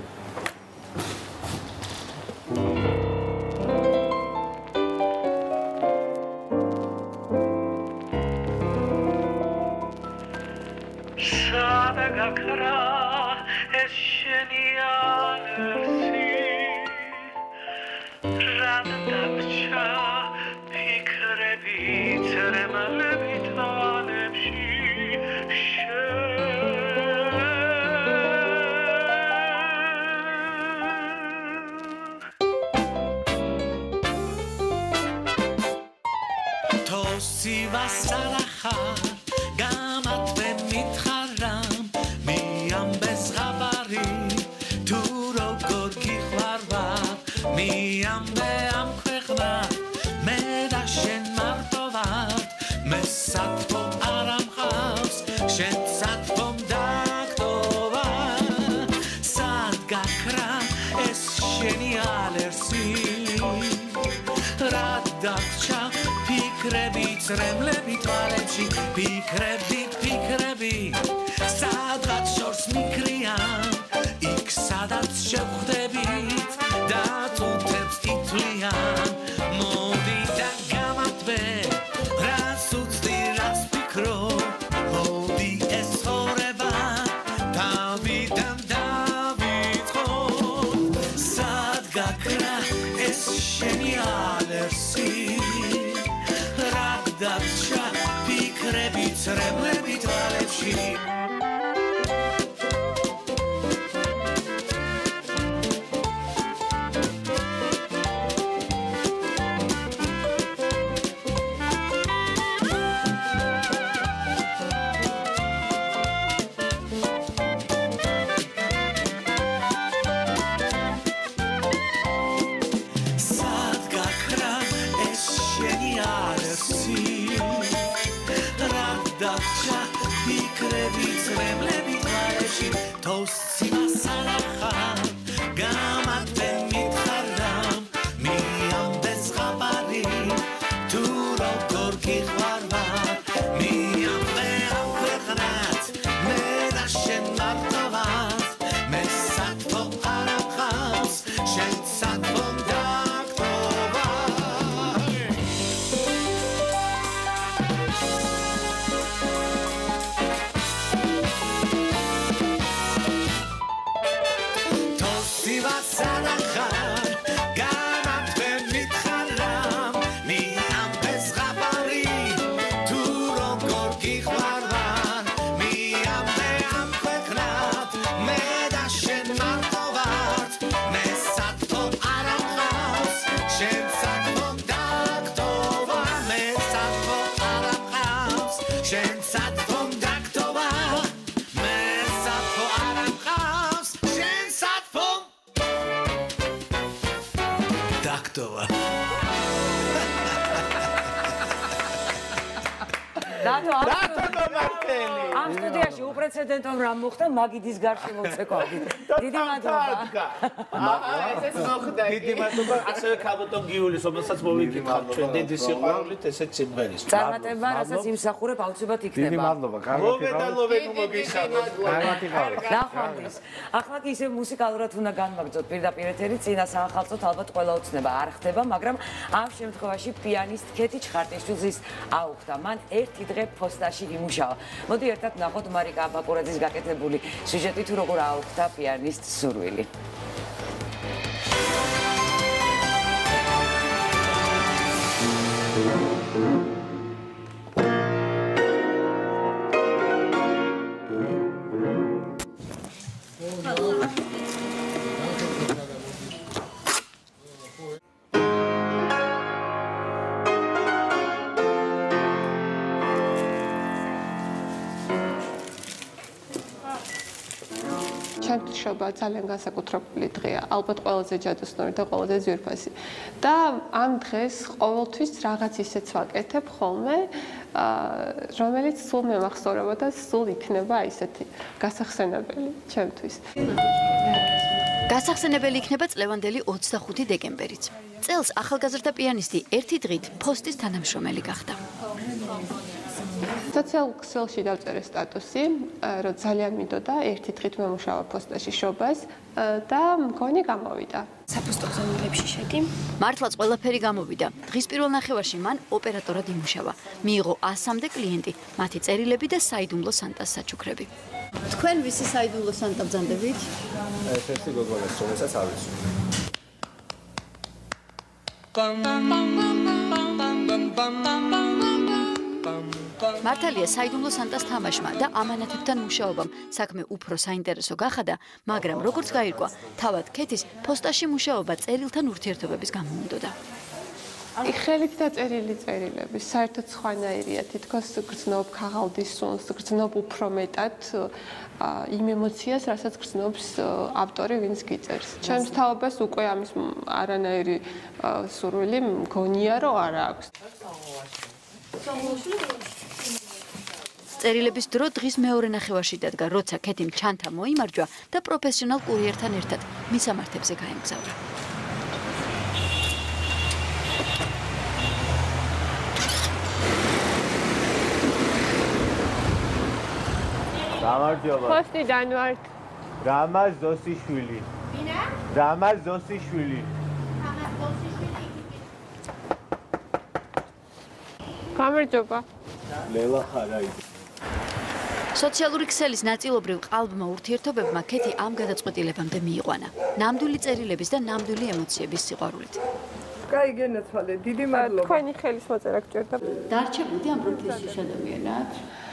Speaker 8: Sadagakra eşeniyanırsi Randaça fikrebi teremele bitanemşi Şen
Speaker 4: ცივა სანახარ გამათვე მითხარამ მიამბეს ღაბარი თუ როგორ გიყვარვარ მიამბე ამ ქვეყნად მე და შენ მარტო ვარ მე სათბო არ ამყავს შენ სათბომ დაგტოვა სად გაქრა ეს შენი ალერსი რა დაგჭა ფიქრები წრემლები თვალებში ფიქრები სადღაც შორს მიქრიან იქ სადაც შევხვდებით და წუთებს ითვლიან მოდი და გამათვე რას უცდი რას ფიქრობ მოდი ეს ცხოვრება თავიდან დავიწყო სად გაქრა ეს შენი ალერსი რა დაგჭა ფიქრები წრემლები თვალებში
Speaker 1: ამ სტუდიაში უპრეცედენტო რამ მოხდა მაგიდის გარშემო ცეკვავდით. დიდი მადლობა.
Speaker 2: ესეც მოხდა. დიდი მადლობა ასევე ქალბატონ გიულის, რომელსაც მოვიკითხავთ ჩვენ დიდი სიყვარულით ესეც სიმღერის.
Speaker 1: წარმატება, რასაც იმსახურებ, აუცილებლად იქნება.
Speaker 7: დიდი მადლობა.
Speaker 2: მოგედალოვეთ მოგიხაროთ.
Speaker 1: ნახვამდის. ახლა კი ისე მუსიკალურად უნდა განმაგრძოთ პირდაპირ ეთერი, წინა საახალწლოდ ალბათ ყველა უცნება არ ხდება, მაგრამ ამ შემთხვევაში პიანისტ ქეთი ჩხარტიშვილის აუხდა. მან ერთი დღე ფოსტაში იმუშავა. მოდი ერთად ნახოთ მარიკა აბაკურაძის გაკეთებული სიუჟეტი თუ როგორ აუხდა პიანისტ სურვილი.
Speaker 3: შობა ძალიან განსაკუთრებული დღეა. ალბათ ყველაზე ჯადოსნური და ყველაზე ძვირფასი. და ამ დღეს ყოველთვის რაღაც ისეც ვაკეთებ ხოლმე, რომელიც სულ მემახსოვრება და სულ იქნება ისეთი გასახსენებელი ჩემთვის.
Speaker 12: გასახსენებელი იქნება წლევანდელი 25 დეკემბერიც. წელს ახალგაზრდა პიანისტი ერთი დღით ფოსტის თანამშრომელი გახდა.
Speaker 3: სოციალურ ქსელში დავწერე სტატუსი, რომ ძალიან მინდოდა ერთი დღით მემუშავა ფოსტაში შობას და მგონი გამოვიდა.
Speaker 12: საფოსტო გზავნილებში შედი. მართლაც ყველაფერი გამოვიდა. დღის პირველ ნახევარში მან ოპერატორად იმუშავა. მიიღო 100-მდე კლიენტი, მათი წერილები და საიდუმლო სანტას საჩუქრები. თქვენ ვისი საიდუმლო სანტა ბრძანდებით?
Speaker 14: ერთ-ერთი გოგონას, რომელსაც არ ვიცი.
Speaker 12: მართალია საიდუმლო სანტას თამაშმა და ამანათებთან მუშაობამ საქმე უფრო საინტერესო გახადა, მაგრამ როგორც გაირკვა, თავად ქეთის ფოსტაში მუშაობა წერილთან ურთიერთობების გამო უნდოდა.
Speaker 3: ხელით დაწერილი წერილები საერთოდ სხვანაირია, თითქოს გრძნობ ქაღალდის სუნს, გრძნობ უფრო მეტად იმ ემოციას, რასაც გრძნობს ავტორი, ვინც გიწერს. ჩემს თაობას უკვე ამის არანაირი სურვილი მგონია, რომ არ აქვს.
Speaker 12: წერილების დრო დღის მეორე ნახევარში დადგა, როცა ქეთიმ ჩანთა მოიმარჯვა და პროფესიონალ კურიერთან ერთად მისამართებზე გაემგზავრა.
Speaker 6: გამარჯობა.
Speaker 3: პოსტიდან ვართ.
Speaker 6: რამა ზოსიშვილი. ვინა? რამა ზოსიშვილი.
Speaker 3: გამარჯობა.
Speaker 6: ლელა ხარაიძე.
Speaker 12: სოციალური ქსელის ნაწილობრივ ყალბმა ურთიერთობებმა ქეთი ამ გადაწყვეტილებამდე მიიყვანა. ნამდვილი წერილების და ნამდვილი ემოციების სიყვარულით.
Speaker 3: კაი გენაცვალე, დიდი მადლობა. თქვენი ხელის მოწერა გჭირდა.
Speaker 12: დარჩებოდი ამ პროფესიის ადამიანად?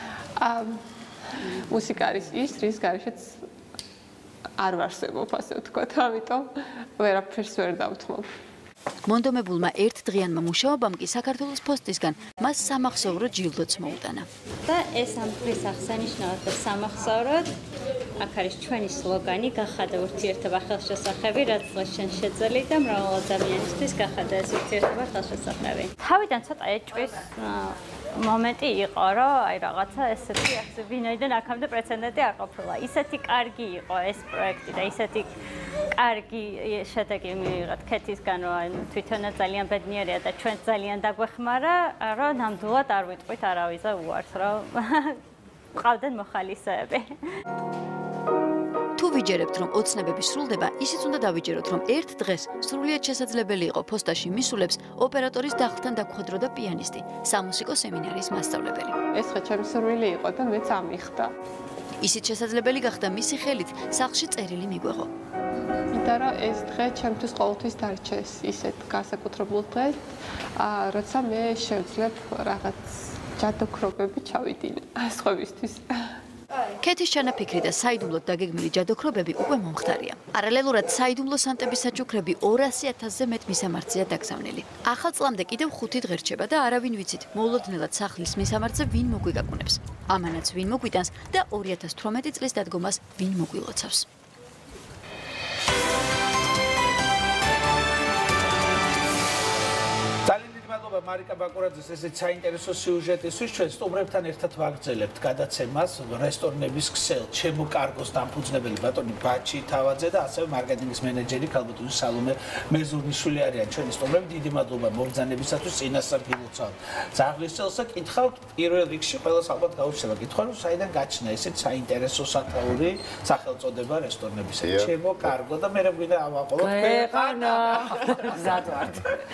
Speaker 3: მუსიკა არის ის, რის გარეშეც არ ვარსებობ, ასე ვთქვათ, ამიტომ ვერაფერს ვერ დავთმობ.
Speaker 12: მონდომებულმა ერთდღიანმა მუშაობამ კი საქართველოს ფოსტისგან მას სამახსოვრო ჯილდოც მოუტანა.
Speaker 13: და ეს ამ დღის აღსანიშნავად და სამახსოვროდ აქ არის ჩვენი სლოგანი გახადა ურთიერთობა ხელშესახები, რაც დღეს შენ შეძელი და მრავალ ადამიანისთვის გახადა ეს ურთიერთობა ხელშესახები. თავიდან ცოტა ეჭვის მომენტი იყო, რომ აი რაღაცა ესეთი ახსე ვინაიდან აქამდე პრეცედენტი არ ყოფილა. ისეთი კარგი იყო ეს პროექტი და ისეთი კარგი შედეგი მივიღეთ ქეთისგან, რომ თვითონაც ძალიან ბედნიერია და ჩვენ ძალიან დაგვეხმარა, რომ ნამდვილად არ ვიტყვით არავიზე უარს, რომ ყავდნენ მოხალისეები. თუ ვიჯერებთ, რომ ოცნებები სრულდება, ისიც უნდა დავიჯეროთ, რომ ერთ დღეს სრულიად შესაძლებელი იყო ფოსტაში მისულებს ოპერატორის დახლთან დაგხვედრო და პიანისტი, სამუსიკო სემინარიის მასწავლებელი.
Speaker 3: ეს ხა ჩემი სურვილი იყო და მეც ამიხდა.
Speaker 12: ისიც შესაძლებელი გახდა მისი ხელით სახლში წერილი მიგვეღო.
Speaker 3: იმიტომ რომ ეს დღე ჩემთვის ყოველთვის დარჩეს ისეთ განსაკუთრებულ დღეს, როცა მე შევძლებ რაღაც ჯადოქრობები ჩავიდინე სხვებისთვის.
Speaker 12: ქეთის ჩანაფიქრი და საიდუმლოდ დაგეგმილი ჯადოქრობები უკვე მომხდარია. პარალელურად საიდუმლო სანტების საჩუქრები 200,000-ზე მეტ მისამართზეა დაგზავნილი. ახალ წლამდე კიდევ 5 დღე რჩება და არავინ ვიცით, მოულოდნელად სახლის მისამართზე ვინ მოგვიგაკუნებს. ამანაც ვინ მოგვიტანს და 2018 წლის დადგომას ვინ მოგვილოცავს.
Speaker 2: მადლობა მარიკა ბაკურაძეს ესეც საინტერესო სიუჟეტისთვის. ჩვენ სტუმრებთან ერთად ვაგრძელებთ გადაცემას რესტორნების ქსელ, ჩემო კარგოს დამფუძნებელი ბატონი ბაჩი თავაძე და ასევე მარკეტინგის მენეჯერი ქალბატონი სალომე მეზურნიშვილი არიან ჩვენი სტუმრები. დიდი მადლობა მოგზანებისათვის. წინასწარ გილოცავთ ძაღლისცელს და კითხავთ პირველ რიგში ყველას ალბათ გაუჩნდება კითხვა, რომ საიდან გაჩნდა ესეც საინტერესო სათაური სახელწოდება რესტორნებისა. ჩემო კარგო და მე გვინდა ავაყოლოთ ქვეყანა.
Speaker 1: გზად ვართ.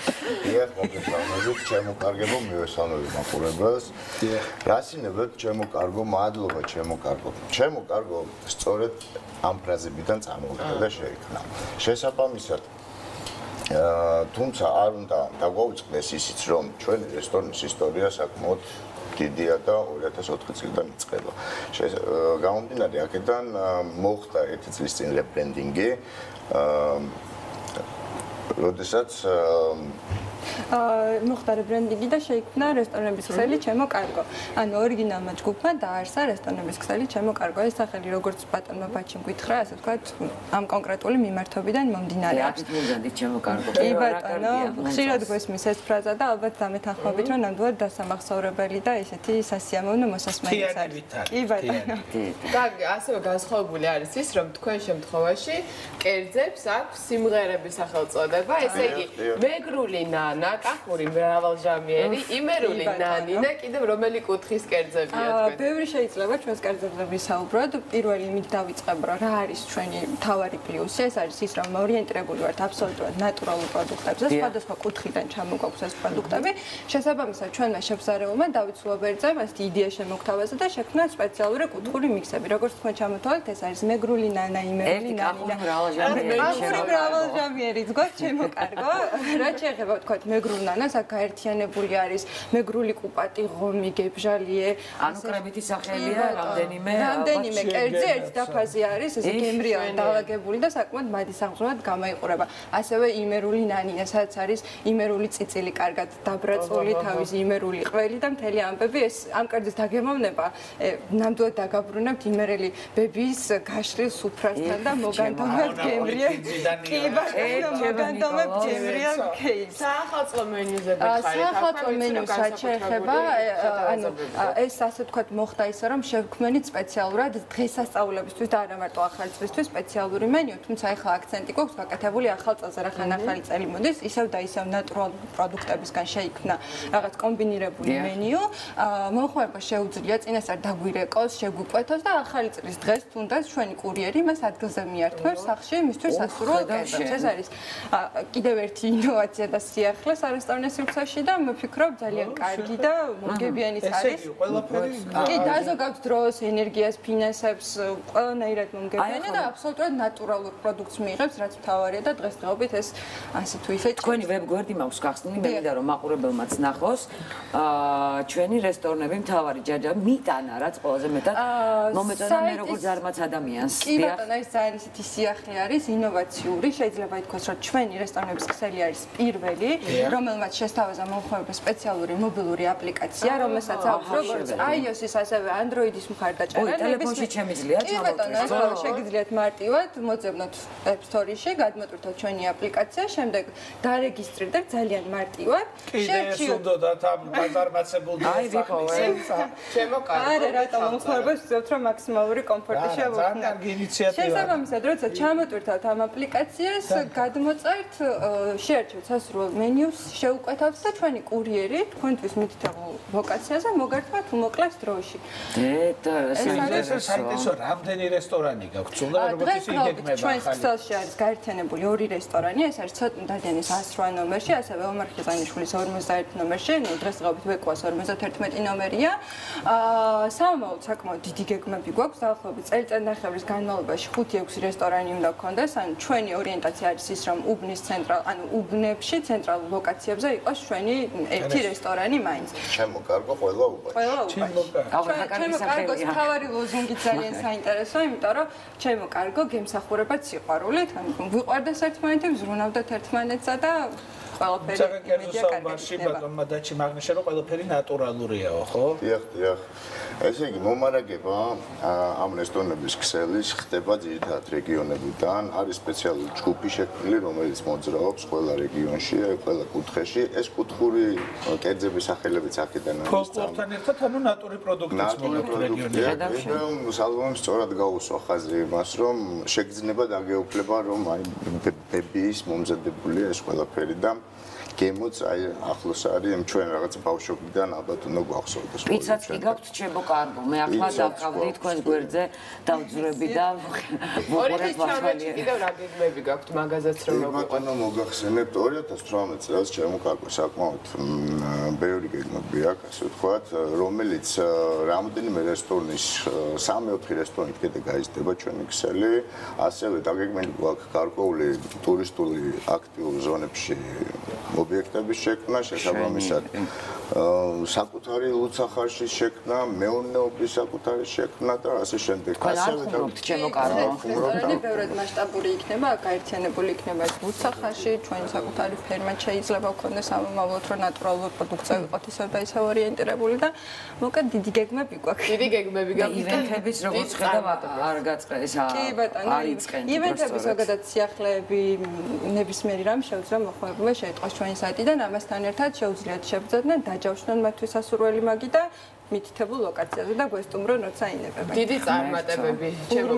Speaker 23: ჩემო კარგებო მივესალმები მაყურებელს. რასინებად ჩემო კარგო, მადლობა ჩემო კარგო. ჩემო კარგო სწორედ ამ ფრაზებიდან წარმოვიდგა და შეიქმნა. შესაბამისად თუმცა არ უნდა დაგვაუწყდეს ისიც, რომ ჩვენი რესტორნის ისტორია საკმაოდ დიდია და 2004 წლიდან იწყება. გამომდინარე აქედან მოხდა 1 წლის წინ რებრენდინგი, როდესაც
Speaker 24: მოხდა რებრენდინგი და შეიქმნა რესტორნების ქსელი ჩემო კარგო. ანუ ორიგინალმა ჯგუფმა დაარსა რესტორნების ქსელი ჩემო კარგო. ეს სახელი როგორც ბატონმა ბაჩიმ გითხრა, ასე ვთქვათ, ამ კონკრეტული მიმართობიდან მომდინარე აქვს.
Speaker 1: მოგზანდით ჩემო კარგო.
Speaker 24: კი ბატონო, ხშირად გვესმის ეს ფრაზა და ალბათ დამეთანხმებით, რომ ნამდვილად დასამახსოვრებელი და ესეთი სასიამოვნო მოსასმენიც არის. კი ბატონო.
Speaker 3: და ასევე განსხვავებული არის ის, რომ თქვენ შემთხვევაში კერძებს აქვს სიმღერების სახელწოდება, ესე იგი მეგრული ნანა, კახური მრავალჟამიერი, იმერული ნანინა, კიდევ რომელი კუთხის კერძებია თქვენ?
Speaker 24: ბევრი შეიძლება ჩვენს კერძებზე ვისაუბროთ. პირველი იმით დავიწყებ, რომ რა არის ჩვენი მთავარი პლუსი, ეს არის ის, რომ ორიენტირებული ვართ აბსოლუტურად ნატურალურ პროდუქტებზე, სხვადასხვა კუთხიდან ჩამოგვაქვს ეს პროდუქტები. შესაბამისად, ჩვენმა შეფსარებულმა დავიცვლა ბერძემ ეს იდეა შემოგთავაზა და შექმნა სპეციალური კუთხური მიქსები. როგორც თქვენ ჩამოთვალეთ, ეს არის მეგრული ნანა, იმერული ნანინა. კახური მრავალჟამიერიც გვაქვს ჩემო კარგო. რაც შეეხება ვთქვათ ვთქვათ, მეგრულ ნანას აქ გაერთიანებული არის მეგრული კუპატი, ღომი, გებჟალიე,
Speaker 1: ანუ კრებითი სახელია
Speaker 24: რამდენიმე კერძი ერთ დაფაზე არის, ესე გემრიელი დაალაგებული და საკმაოდ მადი სახმზრად გამოიყურება. ასევე იმერული ნანია, სადაც არის იმერული წიწილი, კარგად დაბრაწული, თავისი იმერული ყველი და მთელი ამბები ეს ამ კერძის დაგემოვნება ნამდვილად დაგაბრუნებთ იმერელი ბებიის გაშლილ სუფრასთან და მოგანდომებთ გემრიელ კი ბატონო მოგანდომებთ გემრიელ კეის
Speaker 3: საახალწლო მენიუზე გითხარით
Speaker 24: საახალწლო მენიუსაც შეეხება ანუ ეს ასე ვთქვათ მოხდა ისე რომ შევქმნით სპეციალურად დღესასწაულებისთვის და არა მარტო ახალი წლისთვის სპეციალური მენიუ თუმცა ახლა აქცენტი გვაქვს გაკეთებული ახალ წელზე რახან ახალი წელი მოდის ისევ და ისევ ნატურალურ პროდუქტებისგან შეიქმნა რაღაც კომბინირებული მენიუ მომხმარებელს შეუძლია წინასწარ დაგვირეკოს შეგვიკვეთოს და ახალი წლის დღეს თუნდაც ჩვენი კურიერი მას ადგილზე მიართმევს სახლში მისთვის სასურველ კერძებს ეს არის კიდევ ერთი ინოვაცია და სიახლე სარესტორნე სივრცეში და მიფიქრობ ძალიან კარგი და მომგებიანიც არის კი დაზოგავთ დროს ენერგიას ფინანსებს ყველანაირად მომგებიანი და აბსოლუტურად ნატურალურ პროდუქტს მიიღებს რაც მთავარია და დღესდღეობით ეს ასე თუ ისე
Speaker 1: თქვენი ვებგვერდი მაქვს გახსნილი მე მინდა რომ მაყურებელმაც ნახოს ჩვენი რესტორნები მთავარი ჯაჯა მიტანა რაც ყველაზე მეტად მომეწონა მე როგორც ზარმაც ადამიანს
Speaker 24: კი ბატონო ეს ძალიან ისეთი სიახლე არის ინოვაციური შეიძლება ითქვას რომ ჩვენი რესტორნების ქსელი არის პირველი რომელმაც შესთავაზა მომხმარებელს სპეციალური მობილური აპლიკაცია რომელსაც აქვს როგორც iOS-ის ასევე Android-ის მხარდაჭერა
Speaker 1: ტელეფონში შემიძლია
Speaker 24: კი ბატონო ეს შეგიძლიათ მარტივად მოძებნოთ App Store-ში გადმოტვირთოთ ჩვენი აპლიკაცია შემდეგ დარეგისტრირდეთ ძალიან მარტივად
Speaker 2: შეერჩიოთ ამ ბაზარმაცებულ
Speaker 24: ჩემო არა რატომ მომხმარებელს ვწევთ რომ მაქსიმალური კომფორტი შევუქმნათ შესაბამისად როცა ჩამოტვირთავთ ამ აპლიკაციას გადმოწერთ შეერჩევთ სასურველ მენიუს შეუკვეთავთ და ჩვენი კურიერი თქვენთვის მითითებულ ლოკაციაზე მოგართმევთ უმოკლეს დროში
Speaker 2: ეს საინტერესო რამდენი რესტორანი გაქვთ უნდა როგორც ის იგეგმება
Speaker 24: ჩვენს ქსელში არის გაერთიანებული ორი რესტორანი ეს არის ცოტნე დადიანის 108 ნომერში ასევე ომარ ხიზანიშვილის 51 ნომერში ნუ დღესდღეობით ვეკუას 51 ნომერია სამომავლოდ საკმაოდ დიდი გეგმები გვაქვს დაახლოებით წელიწადნახევრის განმავლობაში 5-6 რესტორანი უნდა გქონდეს ანუ ჩვენი ორიენტაცია არის ის რომ უბნის ანუ უბნებში ცენტრალურ ლოკაციებზე იყოს ჩვენი ერთი რესტორანი მაინც
Speaker 23: ჩემო კარგო ყველა უბანი
Speaker 24: ჩემო კარგოს თავარი ლოზუნგი ძალიან საინტერესოა იმიტომ რომ ჩემო კარგო გემსახურება სიყვარულით ანუ ვიყვარდეს ერთმანეთი ვზრუნავდეთ ერთმანეთსა და ყველაფერი
Speaker 2: საუბარში ბატონმა დაჩი მაგნიშე რომ ყველაფერი ნატურალურიაო ხო?
Speaker 23: დიახ ესე იგი მომარაგება ამ რესტორნების ქსელის ხდება ძირითადად რეგიონებიდან არის სპეციალური ჯგუფი შექმნილი რომელიც მოძრაობს ყველა რეგიონში ყველა კუთხეში ეს კუთხური კერძების სახელებიც აქედან არის
Speaker 2: ფოლკლორთან ერთად ანუ ნატური პროდუქტიც მოგაქვს რეგიონებში
Speaker 23: სალვამ სწორად გაუსვა ხაზი იმას რომ შეგრძნება დაგეუფლება რომ აი ბებიის მომზადებული ეს ყველაფერი და გემოც აი ახლოს არის ჩვენ რაღაც ბავშვობიდან ალბათ უნდა გვახსოვდეს
Speaker 1: პიცაც კი გაქვთ ჩემო კარგო მე ახლა დავყავდი თქვენს გვერდზე დავძვრები და
Speaker 3: ორი დღის ჩამოჭი კიდევ რა გეგმები გაქვთ მაგაზეც რომ
Speaker 23: მოგვიყვანო მოგახსენებთ 2018 წელს ჩემო კარგო საკმაოდ ბევრი გეგმები აქვს ასე ვთქვათ რომელიც რამოდენიმე რესტორნის 3-4 რესტორნით კიდე გაიზრდება ჩვენი ქსელი ასევე დაგეგმილი გვაქვს გარკვეული ტურისტული აქტიურ ზონებში ობიექტების შექმნა, შესაბამისად საკუთარი ლუცახარში შექმნა, მეურნეობის საკუთარი შექმნა და ასე შემდეგ.
Speaker 1: ასევე და ჩემო კარგო.
Speaker 24: რესტორანი ბევრად მასშტაბური იქნება, გაერთიანებული იქნება ეს ლუცახარში, ჩვენი საკუთარი ფერმა შეიძლება გქონდეს ამომავლად რომ ნატურალურ პროდუქტზე ვიყოთ ისევ და ისევ ორიენტირებული და მოკლედ დიდი გეგმები გვაქვს.
Speaker 3: დიდი გეგმები გაქვთ.
Speaker 1: ივენთების როგორც ხედავ არ გაწყეს
Speaker 24: არ იწყენ. ივენთების ზოგადად სიახლეები ნებისმიერი რამ შეუძლია მოხმარებელს შეიტყოს ჩვენი საიტიდან ამასთან ერთად შეუძლიათ შევძლებდნენ დაჯავშნონ მათთვის სასურველი მაგი და მითითებულ ლოკაციაზე და გვესტუმრონ როცა ინებებენ.
Speaker 3: დიდი წარმატებები ჩემო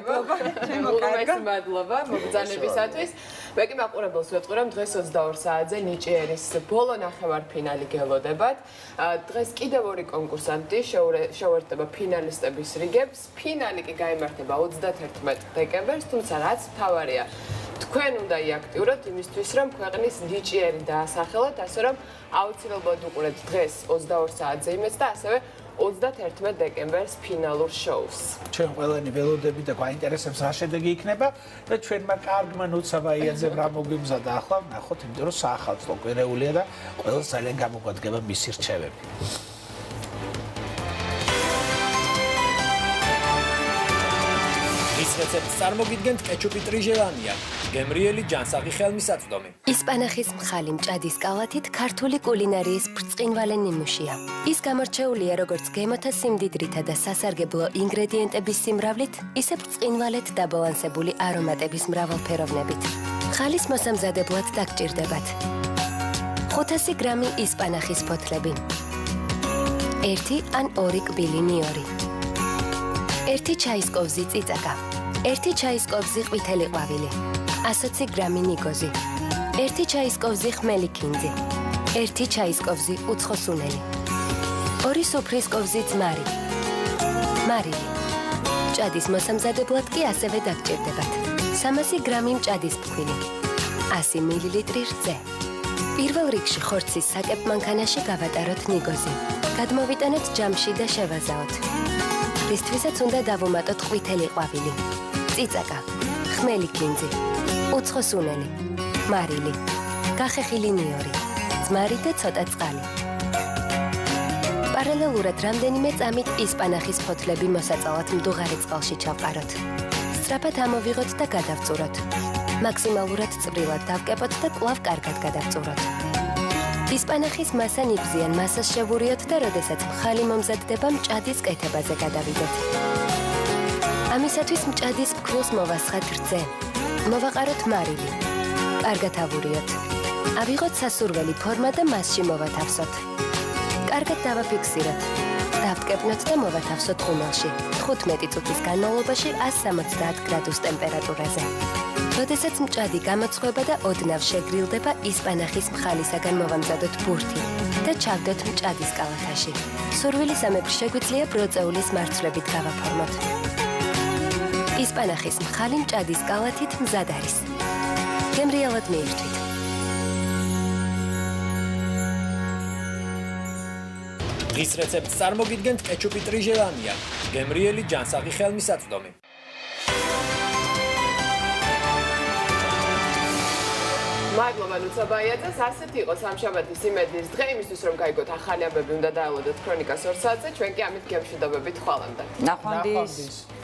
Speaker 3: კარგო. მადლობა მოგზანებისათვის. მე კი მაყურებელს ვეთქვი რომ დღეს 22 საათზე ნიჭიერის ბოლო ნახევარფინალი გელოდებათ. დღეს კიდევ ორი კონკურსანტი შეუერთდება ფინალისტების რიგებს. ფინალი კი გაიმართება 31 დეკემბერს, თუმცა რაც მთავარია თქვენ უნდა იაქტიუროთ იმისთვის რომ ქვეყნის ნიჭიერი დაასახელოთ, ასე რომ აუცილებლად უყურებთ დღეს 22 საათზე იმედს და ასევე 31 დეკემბერს ფინალურ შოუს.
Speaker 2: ჩვენ ყველანი ველოდებით და გვაინტერესებს რა შედეგი იქნება და ჩვენმა კარგმა ნუცაბაიაძემ რა მოგვიმზადა ახლა ნახოთ, იმიტომ რომ საახალწლო კვირეულია და ყველას ძალიან გამოგვადგება მისი რჩევები.
Speaker 11: ის რეცეპტს წარმოგიდგენთ კეჩუპი ტრიჟელანია, გემრიელი ჯანსაღი ხელმისაწვდომი.
Speaker 15: ისპანახის მხალი მჭადის კალათით ქართული კულინარიის ბრწყინვალე ნიმუშია. ის გამორჩეულია როგორც გემოთა სიმდიდრითა და სასარგებლო ინგრედიენტების სიმრავლით, ისე ბრწყინვალეთ დაბალანსებული არომატების მრავალფეროვნებით. ხალის მოსამზადებლად დაგჭირდებათ 500 გრამი ისპანახის ფოთლები, 1 ან 2 კბილი ნიორი, 1 ჩაის კოვზი წიწაკა, 1 ჩაის კოვზი ყვითელი ყვავილი, 120 გრამი ნიგოზი, 1 ჩაის კოვზი ხმელი ქინძი, 1 ჩაის კოვზი უცხო სუნელი, 2 სუფრის კოვზი ძმარი, მარილი. მჭადის მოსამზადებლად კი ასევე დაგჭირდებათ 300 გრამი მჭადის ფქვილი, 100 მილილიტრი რძე. პირველ რიგში ხორცის საკებ მანქანაში გავატაროთ ნიგოზი. გადმოვიტანოთ ჯამში და შევაზაოთ. რისთვისაც უნდა დავუმატოთ ყვითელი ყვავილი, წიწაკა, ხმელი ქინძი, უცხო სუნელი, მარილი, გახეხილი ნიორი, ძმარი და ცოტა წყალი. პარალელურად რამდენიმე წამით ისპანახის ფოთლები მოსაწალად მდუღარი წყალში ჩავყაროთ. სწრაფად ამოვიღოთ და გადავწუროთ. მაქსიმალურად წვრილად დავკეპოთ და კვლავ კარგად გადავწუროთ. ისპანახის მასა ნიგზიან მასას შევურიოთ და როდესაც მხალი მომზადდება მჭადის კეთებაზე გადავიდეთ. ამისათვის მჭადის ფქვილს მოვასხათ რძე. მოვაყაროთ მარილი. კარგად ავურიოთ. ავიღოთ სასურველი ფორმა და მასში მოვათავსოთ. კარგად დავაფიქსიროთ. დავტკეპნოთ და მოვათავსოთ ღუმელში 15 წუთის განმავლობაში 170 გრადუს ტემპერატურაზე. როდესაც მჭადი გამოცხება და ოდნავ შეგრილდება, ისპანახის მხალისაგან მოვამზადოთ ბურთი და ჩავდოთ მჭადის კალათაში. სურვილის ამებრ შეგვიძლია ბროწეულის მარცვლებით გავაფორმოთ. ისპანახის მხალი მჭადის კალათით მზად არის. გემრიელად მიირთვით.
Speaker 11: დღის რეცეპტს წარმოგიდგენთ კეჩუპი ტრიჟელანია, გემრიელი ჯანსაღი ხელმისაწვდომი.
Speaker 3: მადლობა ნუცაბაიაძეს, ასეთი იყო სამშაბათის იმედის დღე, იმისთვის რომ გაიგოთ ახალი ამბები უნდა დაელოდოთ ქრონიკას 2 საათზე, ჩვენ კი ამით გემშვიდობებით ხვალამდე.
Speaker 1: ნახვამდის.